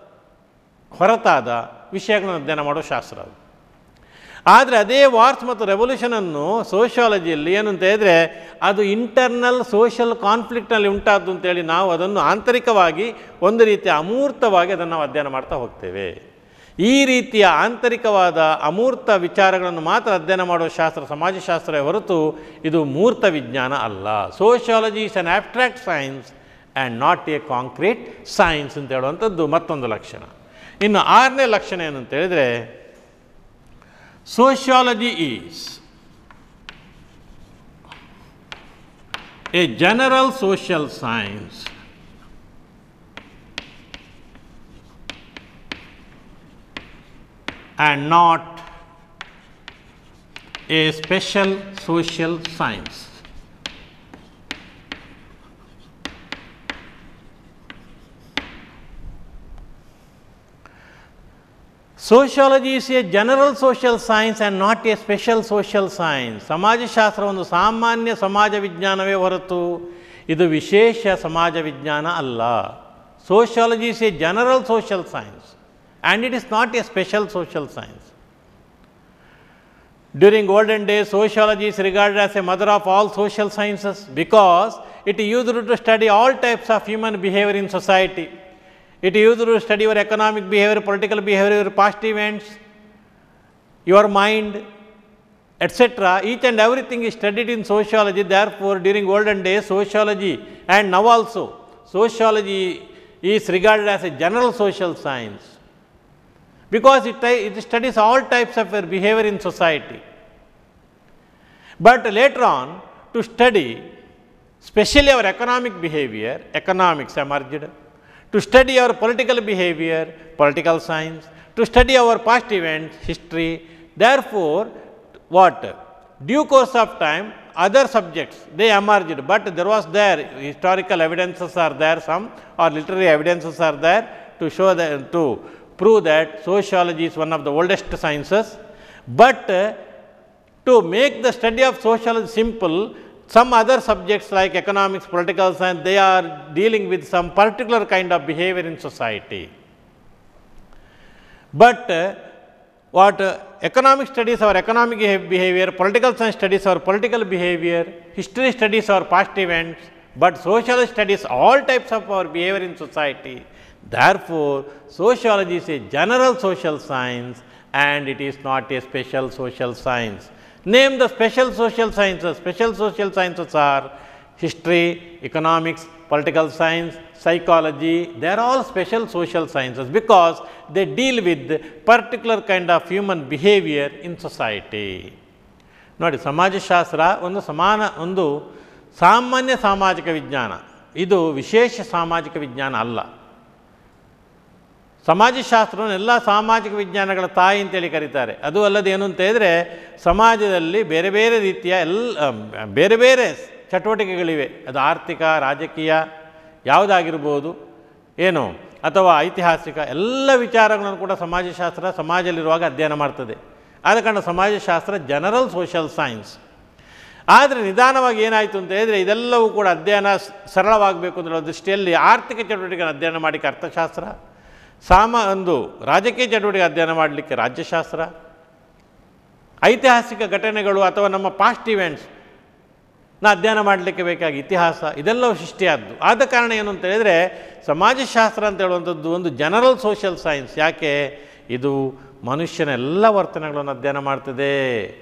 ಹೊರತಾದ ವಿಷಯಗಳನ್ನು ಅಧ್ಯಯನ ಮಾಡೋ ಶಾಸ್ತ್ರ ಅದು. ಆದರೆ ಅದೇ ವಾರ್ಸ್ ಮತ್ತು ರೆವಲ್ಯೂಷನನ್ನು ಸೋಷಿಯಾಲಜಿಯಲ್ಲಿ ಏನು ಅಂತ ಹೇಳಿದರೆ ಅದು ಇಂಟರ್ನಲ್ ಸೋಷಿಯಲ್ ಕಾನ್ಫ್ಲಿಕ್ಟ್ನಲ್ಲಿ ಉಂಟಾದ್ದು ಅಂತೇಳಿ ನಾವು ಅದನ್ನು ಆಂತರಿಕವಾಗಿ ಒಂದು ರೀತಿಯ ಅಮೂರ್ತವಾಗಿ ಅದನ್ನು ನಾವು ಅಧ್ಯಯನ ಮಾಡ್ತಾ ಹೋಗ್ತೇವೆ. ಈ ರೀತಿಯ ಆಂತರಿಕವಾದ ಅಮೂರ್ತ ವಿಚಾರಗಳನ್ನು ಮಾತ್ರ ಅಧ್ಯಯನ ಮಾಡುವ ಶಾಸ್ತ್ರ ಸಮಾಜಶಾಸ್ತ್ರವೇ ಹೊರತು ಇದು ಮೂರ್ತ ವಿಜ್ಞಾನ ಅಲ್ಲ. Sociology is an abstract science and not a concrete science ಅಂತ ಹೇಳುವಂಥದ್ದು ಮತ್ತೊಂದು ಲಕ್ಷಣ. ಇನ್ನು ಆರನೇ ಲಕ್ಷಣ ಏನು ಅಂತ ಹೇಳಿದರೆ, sociology is a general social science and not a special social science. Sociology is a general social science and not a special social science. ಸಮಾಜಶಾಸ್ತ್ರ ಒಂದು ಸಾಮಾನ್ಯ ಸಮಾಜ ವಿಜ್ಞಾನವೇ ಹೊರತು ಇದು ವಿಶೇಷ ಸಮಾಜ ವಿಜ್ಞಾನ ಅಲ್ಲ. Sociology is a general social science and it is not a special social science. During olden days, sociology is regarded as a mother of all social sciences because it is used to study all types of human behavior in society. It is used to study your economic behavior, political behavior, your past events, your mind, etc. Each and everything is studied in sociology. Therefore, during olden days, sociology and now also, sociology is regarded as a general social science because it studies all types of behavior in society. But later on, to study especially our economic behavior, economics emerged. To study our political behavior, political science. To study our past events, history. Therefore, what? Due course of time, other subjects, they emerged, but there was historical evidences are there, some or literary evidences are there to show that, to prove that sociology is one of the oldest sciences. But to make the study of sociology simple, some other subjects like economics, political science, they are dealing with some particular kind of behavior in society. But what economic studies our economic behavior, political science studies our political behavior, history studies our past events, but sociology studies all types of our behavior in society. Therefore, sociology is a general social science and it is not a special social science. Name the special social sciences. Special social sciences are history, economics, political science, psychology. They are all special social sciences because they deal with particular kind of human behavior in society. ನೋಡಿ, ಸಮಾಜಶಾಸ್ತ್ರ ಒಂದು ಸಾಮಾನ್ಯ ಸಾಮಾಜಿಕ ವಿಜ್ಞಾನ, ಇದು ವಿಶೇಷ ಸಾಮಾಜಿಕ ವಿಜ್ಞಾನ ಅಲ್ಲ. ಸಮಾಜಶಾಸ್ತ್ರವನ್ನು ಎಲ್ಲ ಸಾಮಾಜಿಕ ವಿಜ್ಞಾನಗಳ ತಾಯಿ ಅಂತೇಳಿ ಕರೀತಾರೆ. ಅದು ಅಲ್ಲದೆ ಏನು ಅಂತ ಹೇಳಿದರೆ ಸಮಾಜದಲ್ಲಿ ಬೇರೆ ಬೇರೆ ರೀತಿಯ ಬೇರೆ ಬೇರೆ ಚಟುವಟಿಕೆಗಳಿವೆ. ಅದು ಆರ್ಥಿಕ, ರಾಜಕೀಯ ಯಾವುದಾಗಿರ್ಬೋದು ಏನು, ಅಥವಾ ಐತಿಹಾಸಿಕ ಎಲ್ಲ ವಿಚಾರಗಳನ್ನು ಕೂಡ ಸಮಾಜಶಾಸ್ತ್ರ ಸಮಾಜದಲ್ಲಿರುವಾಗ ಅಧ್ಯಯನ ಮಾಡ್ತದೆ. ಆದ ಕಾರಣ ಸಮಾಜಶಾಸ್ತ್ರ ಜನರಲ್ ಸೋಷಿಯಲ್ ಸೈನ್ಸ್. ಆದರೆ ನಿಧಾನವಾಗಿ ಏನಾಯಿತು ಅಂತ ಹೇಳಿದರೆ ಇದೆಲ್ಲವೂ ಕೂಡ ಅಧ್ಯಯನ ಸರಳವಾಗಬೇಕು ಅನ್ನೋ ದೃಷ್ಟಿಯಲ್ಲಿ ಆರ್ಥಿಕ ಚಟುವಟಿಕೆಯನ್ನು ಅಧ್ಯಯನ ಮಾಡಲಿಕ್ಕೆ ಅರ್ಥಶಾಸ್ತ್ರ, ಒಂದು ರಾಜಕೀಯ ಚಟುವಟಿಕೆ ಅಧ್ಯಯನ ಮಾಡಲಿಕ್ಕೆ ರಾಜ್ಯಶಾಸ್ತ್ರ, ಐತಿಹಾಸಿಕ ಘಟನೆಗಳು ಅಥವಾ ನಮ್ಮ ಪಾಸ್ಟ್ ಇವೆಂಟ್ಸ್ನ ಅಧ್ಯಯನ ಮಾಡಲಿಕ್ಕೆ ಬೇಕಾಗಿ ಇತಿಹಾಸ, ಇದೆಲ್ಲವೂ ಸೃಷ್ಟಿಯಾದ್ದು. ಆದ ಕಾರಣ ಏನು ಅಂತ ಹೇಳಿದರೆ ಸಮಾಜಶಾಸ್ತ್ರ ಅಂತ ಹೇಳುವಂಥದ್ದು ಒಂದು ಜನರಲ್ ಸೋಷಿಯಲ್ ಸೈನ್ಸ್. ಯಾಕೆ? ಇದು ಮನುಷ್ಯನ ಎಲ್ಲ ವರ್ತನೆಗಳನ್ನು ಅಧ್ಯಯನ ಮಾಡ್ತದೆ.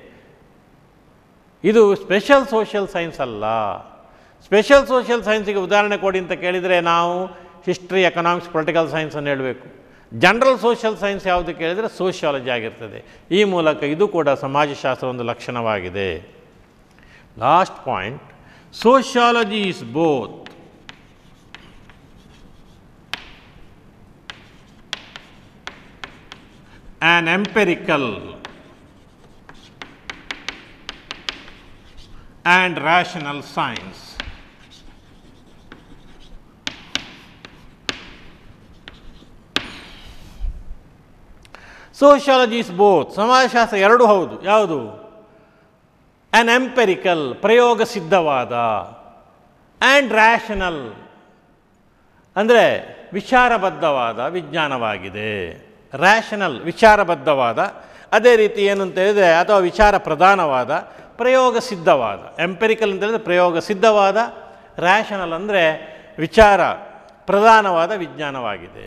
ಇದು ಸ್ಪೆಷಲ್ ಸೋಷಿಯಲ್ ಸೈನ್ಸ್ ಅಲ್ಲ. ಸ್ಪೆಷಲ್ ಸೋಷಿಯಲ್ ಸೈನ್ಸಿಗೆ ಉದಾಹರಣೆ ಕೊಡಿ ಅಂತ ಕೇಳಿದರೆ ನಾವು ಹಿಸ್ಟ್ರಿ, ಎಕನಾಮಿಕ್ಸ್, ಪೊಲಿಟಿಕಲ್ ಸೈನ್ಸನ್ನು ಹೇಳಬೇಕು. ಜನರಲ್ ಸೋಷಿಯಲ್ ಸೈನ್ಸ್ ಯಾವುದು ಕೇಳಿದರೆ ಸೋಷಿಯಾಲಜಿ ಆಗಿರ್ತದೆ. ಈ ಮೂಲಕ ಇದು ಕೂಡ ಸಮಾಜಶಾಸ್ತ್ರ ಒಂದು ಲಕ್ಷಣವಾಗಿದೆ. Last point, sociology is both an empirical and rational science. Sociology is both, ಸಮಾಜಶಾಸ್ತ್ರ ಎರಡೂ ಹೌದು. ಯಾವುದು? ಆ್ಯನ್ ಎಂಪೆರಿಕಲ್, ಪ್ರಯೋಗ ಸಿದ್ಧವಾದ, ಆ್ಯಂಡ್ ರ್ಯಾಷನಲ್ ಅಂದರೆ ವಿಚಾರಬದ್ಧವಾದ ವಿಜ್ಞಾನವಾಗಿದೆ. ರ್ಯಾಷನಲ್ ವಿಚಾರಬದ್ಧವಾದ, ಅದೇ ರೀತಿ ಏನು ಅಂತ ಹೇಳಿದರೆ ಅಥವಾ ವಿಚಾರ ಪ್ರಧಾನವಾದ, ಪ್ರಯೋಗ ಸಿದ್ಧವಾದ. ಎಂಪೆರಿಕಲ್ ಅಂತ ಹೇಳಿದರೆ ಪ್ರಯೋಗ ಸಿದ್ಧವಾದ, ರ್ಯಾಷನಲ್ ಅಂದರೆ ವಿಚಾರ ಪ್ರಧಾನವಾದ ವಿಜ್ಞಾನವಾಗಿದೆ.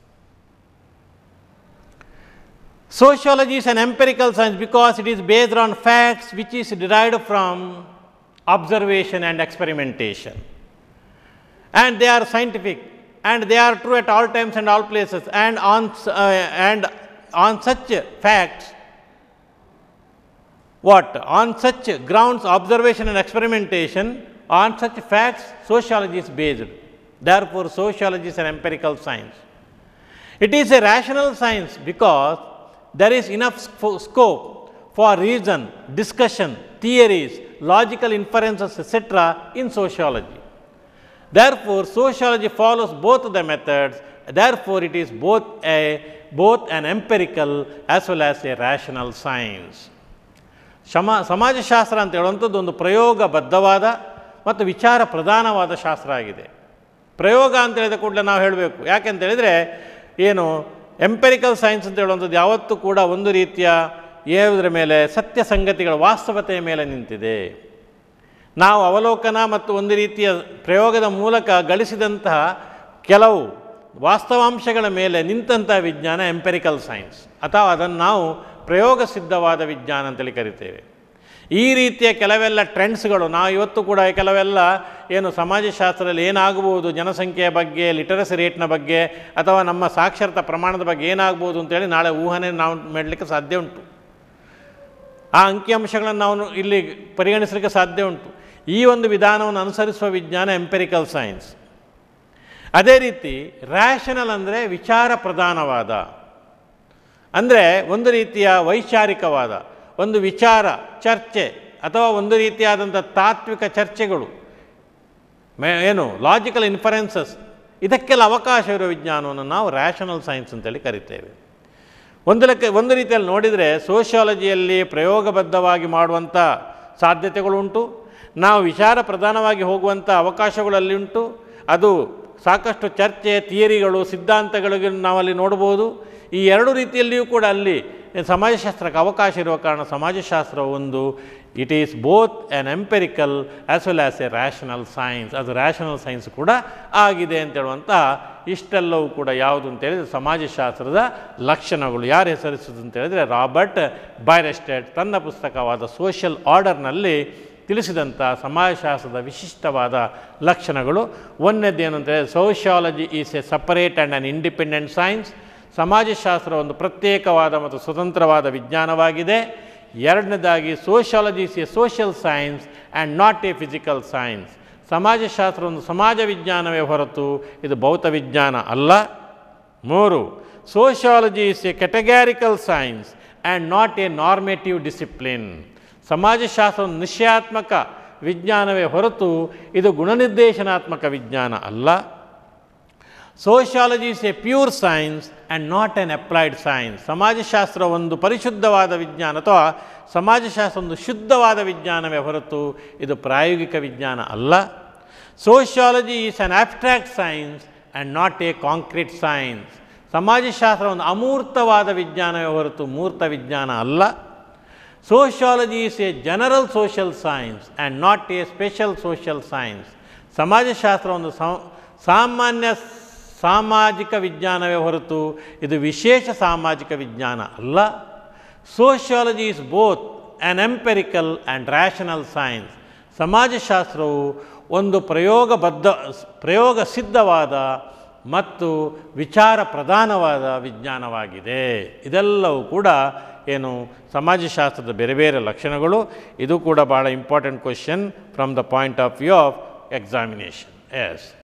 Sociology is an empirical science because it is based on facts which is derived from observation and experimentation. And they are scientific and they are true at all times and all places. And on such facts, on such grounds, observation and experimentation, on such facts, sociology is based. Therefore, sociology is an empirical science. It is a rational science because there is enough scope for reason, discussion, theories, logical inferences, etc. in sociology. Therefore, sociology follows both the methods. Therefore, it is both an empirical as well as a rational science. ಸಮಾಜಶಾಸ್ತ್ರ ಅಂತ ಹೇಳುವಂಥದ್ದು ಒಂದು ಪ್ರಯೋಗಬದ್ಧವಾದ ಮತ್ತು ವಿಚಾರ ಪ್ರಧಾನವಾದ ಶಾಸ್ತ್ರ ಆಗಿದೆ. ಪ್ರಯೋಗ ಅಂತ ಹೇಳಿದ ಕೂಡಲೇ ನಾವು ಹೇಳಬೇಕು. ಯಾಕೆಂತ ಹೇಳಿದರೆ ಏನು ಎಂಪೆರಿಕಲ್ ಸೈನ್ಸ್ ಅಂತ ಹೇಳುವಂಥದ್ದು ಯಾವತ್ತೂ ಕೂಡ ಒಂದು ರೀತಿಯ ಯಾವುದರ ಮೇಲೆ ಸತ್ಯ ಸಂಗತಿಗಳ ವಾಸ್ತವತೆಯ ಮೇಲೆ ನಿಂತಿದೆ. ನಾವು ಅವಲೋಕನ ಮತ್ತು ಒಂದು ರೀತಿಯ ಪ್ರಯೋಗದ ಮೂಲಕ ಗಳಿಸಿದಂತಹ ಕೆಲವು ವಾಸ್ತವಾಂಶಗಳ ಮೇಲೆ ನಿಂತಹ ವಿಜ್ಞಾನ ಎಂಪೆರಿಕಲ್ ಸೈನ್ಸ್, ಅಥವಾ ಅದನ್ನು ನಾವು ಪ್ರಯೋಗ ಸಿದ್ಧವಾದ ವಿಜ್ಞಾನ ಅಂತೇಳಿ ಕರಿತೇವೆ. ಈ ರೀತಿಯ ಕೆಲವೆಲ್ಲ ಟ್ರೆಂಡ್ಸ್ಗಳು ನಾವು ಇವತ್ತು ಕೂಡ ಕೆಲವೆಲ್ಲ ಏನು ಸಮಾಜಶಾಸ್ತ್ರದಲ್ಲಿ ಏನಾಗಬಹುದು, ಜನಸಂಖ್ಯೆಯ ಬಗ್ಗೆ, ಲಿಟರಸಿ ರೇಟ್ನ ಬಗ್ಗೆ ಅಥವಾ ನಮ್ಮ ಸಾಕ್ಷರತಾ ಪ್ರಮಾಣದ ಬಗ್ಗೆ ಏನಾಗ್ಬೋದು ಅಂತೇಳಿ ನಾಳೆ ಊಹನೆ ನಾವು ಮಾಡಲಿಕ್ಕೆ ಸಾಧ್ಯ ಉಂಟು. ಆ ಅಂಕಿಅಂಶಗಳನ್ನು ನಾವು ಇಲ್ಲಿ ಪರಿಗಣಿಸಲಿಕ್ಕೆ ಸಾಧ್ಯ ಉಂಟು. ಈ ಒಂದು ವಿಧಾನವನ್ನು ಅನುಸರಿಸುವ ವಿಜ್ಞಾನ ಎಂಪೆರಿಕಲ್ ಸೈನ್ಸ್. ಅದೇ ರೀತಿ ರ್ಯಾಷನಲ್ ಅಂದರೆ ವಿಚಾರ ಪ್ರಧಾನವಾದ, ಅಂದರೆ ಒಂದು ರೀತಿಯ ವೈಚಾರಿಕವಾದ ಒಂದು ವಿಚಾರ ಚರ್ಚೆ ಅಥವಾ ಒಂದು ರೀತಿಯಾದಂಥ ತಾತ್ವಿಕ ಚರ್ಚೆಗಳು, ಏನು ಲಾಜಿಕಲ್ ಇನ್ಫರೆನ್ಸಸ್, ಇದಕ್ಕೆಲ್ಲ ಅವಕಾಶ ಇರುವ ವಿಜ್ಞಾನವನ್ನು ನಾವು ರ್ಯಾಷನಲ್ ಸೈನ್ಸ್ ಅಂತೇಳಿ ಕರಿತೇವೆ. ಒಂದು ರೀತಿಯಲ್ಲಿ ನೋಡಿದರೆ ಸೋಷಿಯಾಲಜಿಯಲ್ಲಿ ಪ್ರಯೋಗಬದ್ಧವಾಗಿ ಮಾಡುವಂಥ ಸಾಧ್ಯತೆಗಳುಂಟು, ನಾವು ವಿಚಾರ ಪ್ರಧಾನವಾಗಿ ಹೋಗುವಂಥ ಅವಕಾಶಗಳಲ್ಲಿ ಉಂಟು. ಅದು ಸಾಕಷ್ಟು ಚರ್ಚೆ, ಥಿಯರಿಗಳು, ಸಿದ್ಧಾಂತಗಳಿಗೆ ನಾವಲ್ಲಿ ನೋಡ್ಬೋದು. ಈ ಎರಡು ರೀತಿಯಲ್ಲಿಯೂ ಕೂಡ ಅಲ್ಲಿ ಸಮಾಜಶಾಸ್ತ್ರಕ್ಕೆ ಅವಕಾಶ ಇರುವ ಕಾರಣ ಸಮಾಜಶಾಸ್ತ್ರ ಒಂದು it is both an empirical as well as a rational science. ಅದು ರ್ಯಾಷನಲ್ ಸೈನ್ಸ್ ಕೂಡ ಆಗಿದೆ ಅಂತೇಳುವಂಥ ಇಷ್ಟೆಲ್ಲವೂ ಕೂಡ ಯಾವುದು ಅಂತೇಳಿದರೆ ಸಮಾಜಶಾಸ್ತ್ರದ ಲಕ್ಷಣಗಳು. ಯಾರು ಹೆಸರಿಸೋದು ಅಂತೇಳಿದರೆ ರಾಬರ್ಟ್ ಬೈರೆಸ್ಟೆಡ್ ತನ್ನ ಪುಸ್ತಕವಾದ ಸೋಷಿಯಲ್ ಆರ್ಡರ್ನಲ್ಲಿ ತಿಳಿಸಿದಂಥ ಸಮಾಜಶಾಸ್ತ್ರದ ವಿಶಿಷ್ಟವಾದ ಲಕ್ಷಣಗಳು. ಒಂದನೇದೇನು ಅಂತೇಳಿದರೆ sociology is a separate and an independent science. ಸಮಾಜಶಾಸ್ತ್ರ ಒಂದು ಪ್ರತ್ಯೇಕವಾದ ಮತ್ತು ಸ್ವತಂತ್ರವಾದ ವಿಜ್ಞಾನವಾಗಿದೆ. ಎರಡನೇದಾಗಿ sociology is a social science and not a physical science. ಸಮಾಜಶಾಸ್ತ್ರ ಒಂದು ಸಮಾಜ ವಿಜ್ಞಾನವೇ ಹೊರತು ಇದು ಭೌತ ವಿಜ್ಞಾನ ಅಲ್ಲ. ಮೂರು, sociology is a categorical science and not a normative discipline. ಸಮಾಜಶಾಸ್ತ್ರ ಒಂದು ನಿಶ್ಚಯಾತ್ಮಕ ವಿಜ್ಞಾನವೇ ಹೊರತು ಇದು ಗುಣನಿರ್ದೇಶನಾತ್ಮಕ ವಿಜ್ಞಾನ ಅಲ್ಲ. Sociology is a pure science and not an applied science. ಸಮಾಜಶಾಸ್ತ್ರ ಒಂದು ಪರಿಶುದ್ಧವಾದ ವಿಜ್ಞಾನ ಅಥವಾ ಸಮಾಜಶಾಸ್ತ್ರ ಒಂದು ಶುದ್ಧವಾದ ವಿಜ್ಞಾನವೇ ಹೊರತು ಇದು ಪ್ರಾಯೋಗಿಕ ವಿಜ್ಞಾನ ಅಲ್ಲ. Sociology is an abstract science and not a concrete science. ಸಮಾಜಶಾಸ್ತ್ರ ಒಂದು ಅಮೂರ್ತವಾದ ವಿಜ್ಞಾನವೇ ಹೊರತು ಮೂರ್ತ ವಿಜ್ಞಾನ ಅಲ್ಲ. Sociology is a general social science and not a special social science. ಸಮಾಜಶಾಸ್ತ್ರ ಒಂದು ಸಾಮಾನ್ಯ ಸಾಮಾಜಿಕ ವಿಜ್ಞಾನವೇ ಹೊರತು ಇದು ವಿಶೇಷ ಸಾಮಾಜಿಕ ವಿಜ್ಞಾನ ಅಲ್ಲ. Sociology is both an empirical and rational science. ಸಮಾಜಶಾಸ್ತ್ರವು ಒಂದು ಪ್ರಯೋಗ ಸಿದ್ಧವಾದ ಮತ್ತು ವಿಚಾರ ಪ್ರಧಾನವಾದ ವಿಜ್ಞಾನವಾಗಿದೆ. ಇದೆಲ್ಲವೂ ಕೂಡ ಏನು ಸಮಾಜಶಾಸ್ತ್ರದ ಬೇರೆ ಬೇರೆ ಲಕ್ಷಣಗಳು. ಇದು ಕೂಡ ಭಾಳ important question from the point of view of examination. S.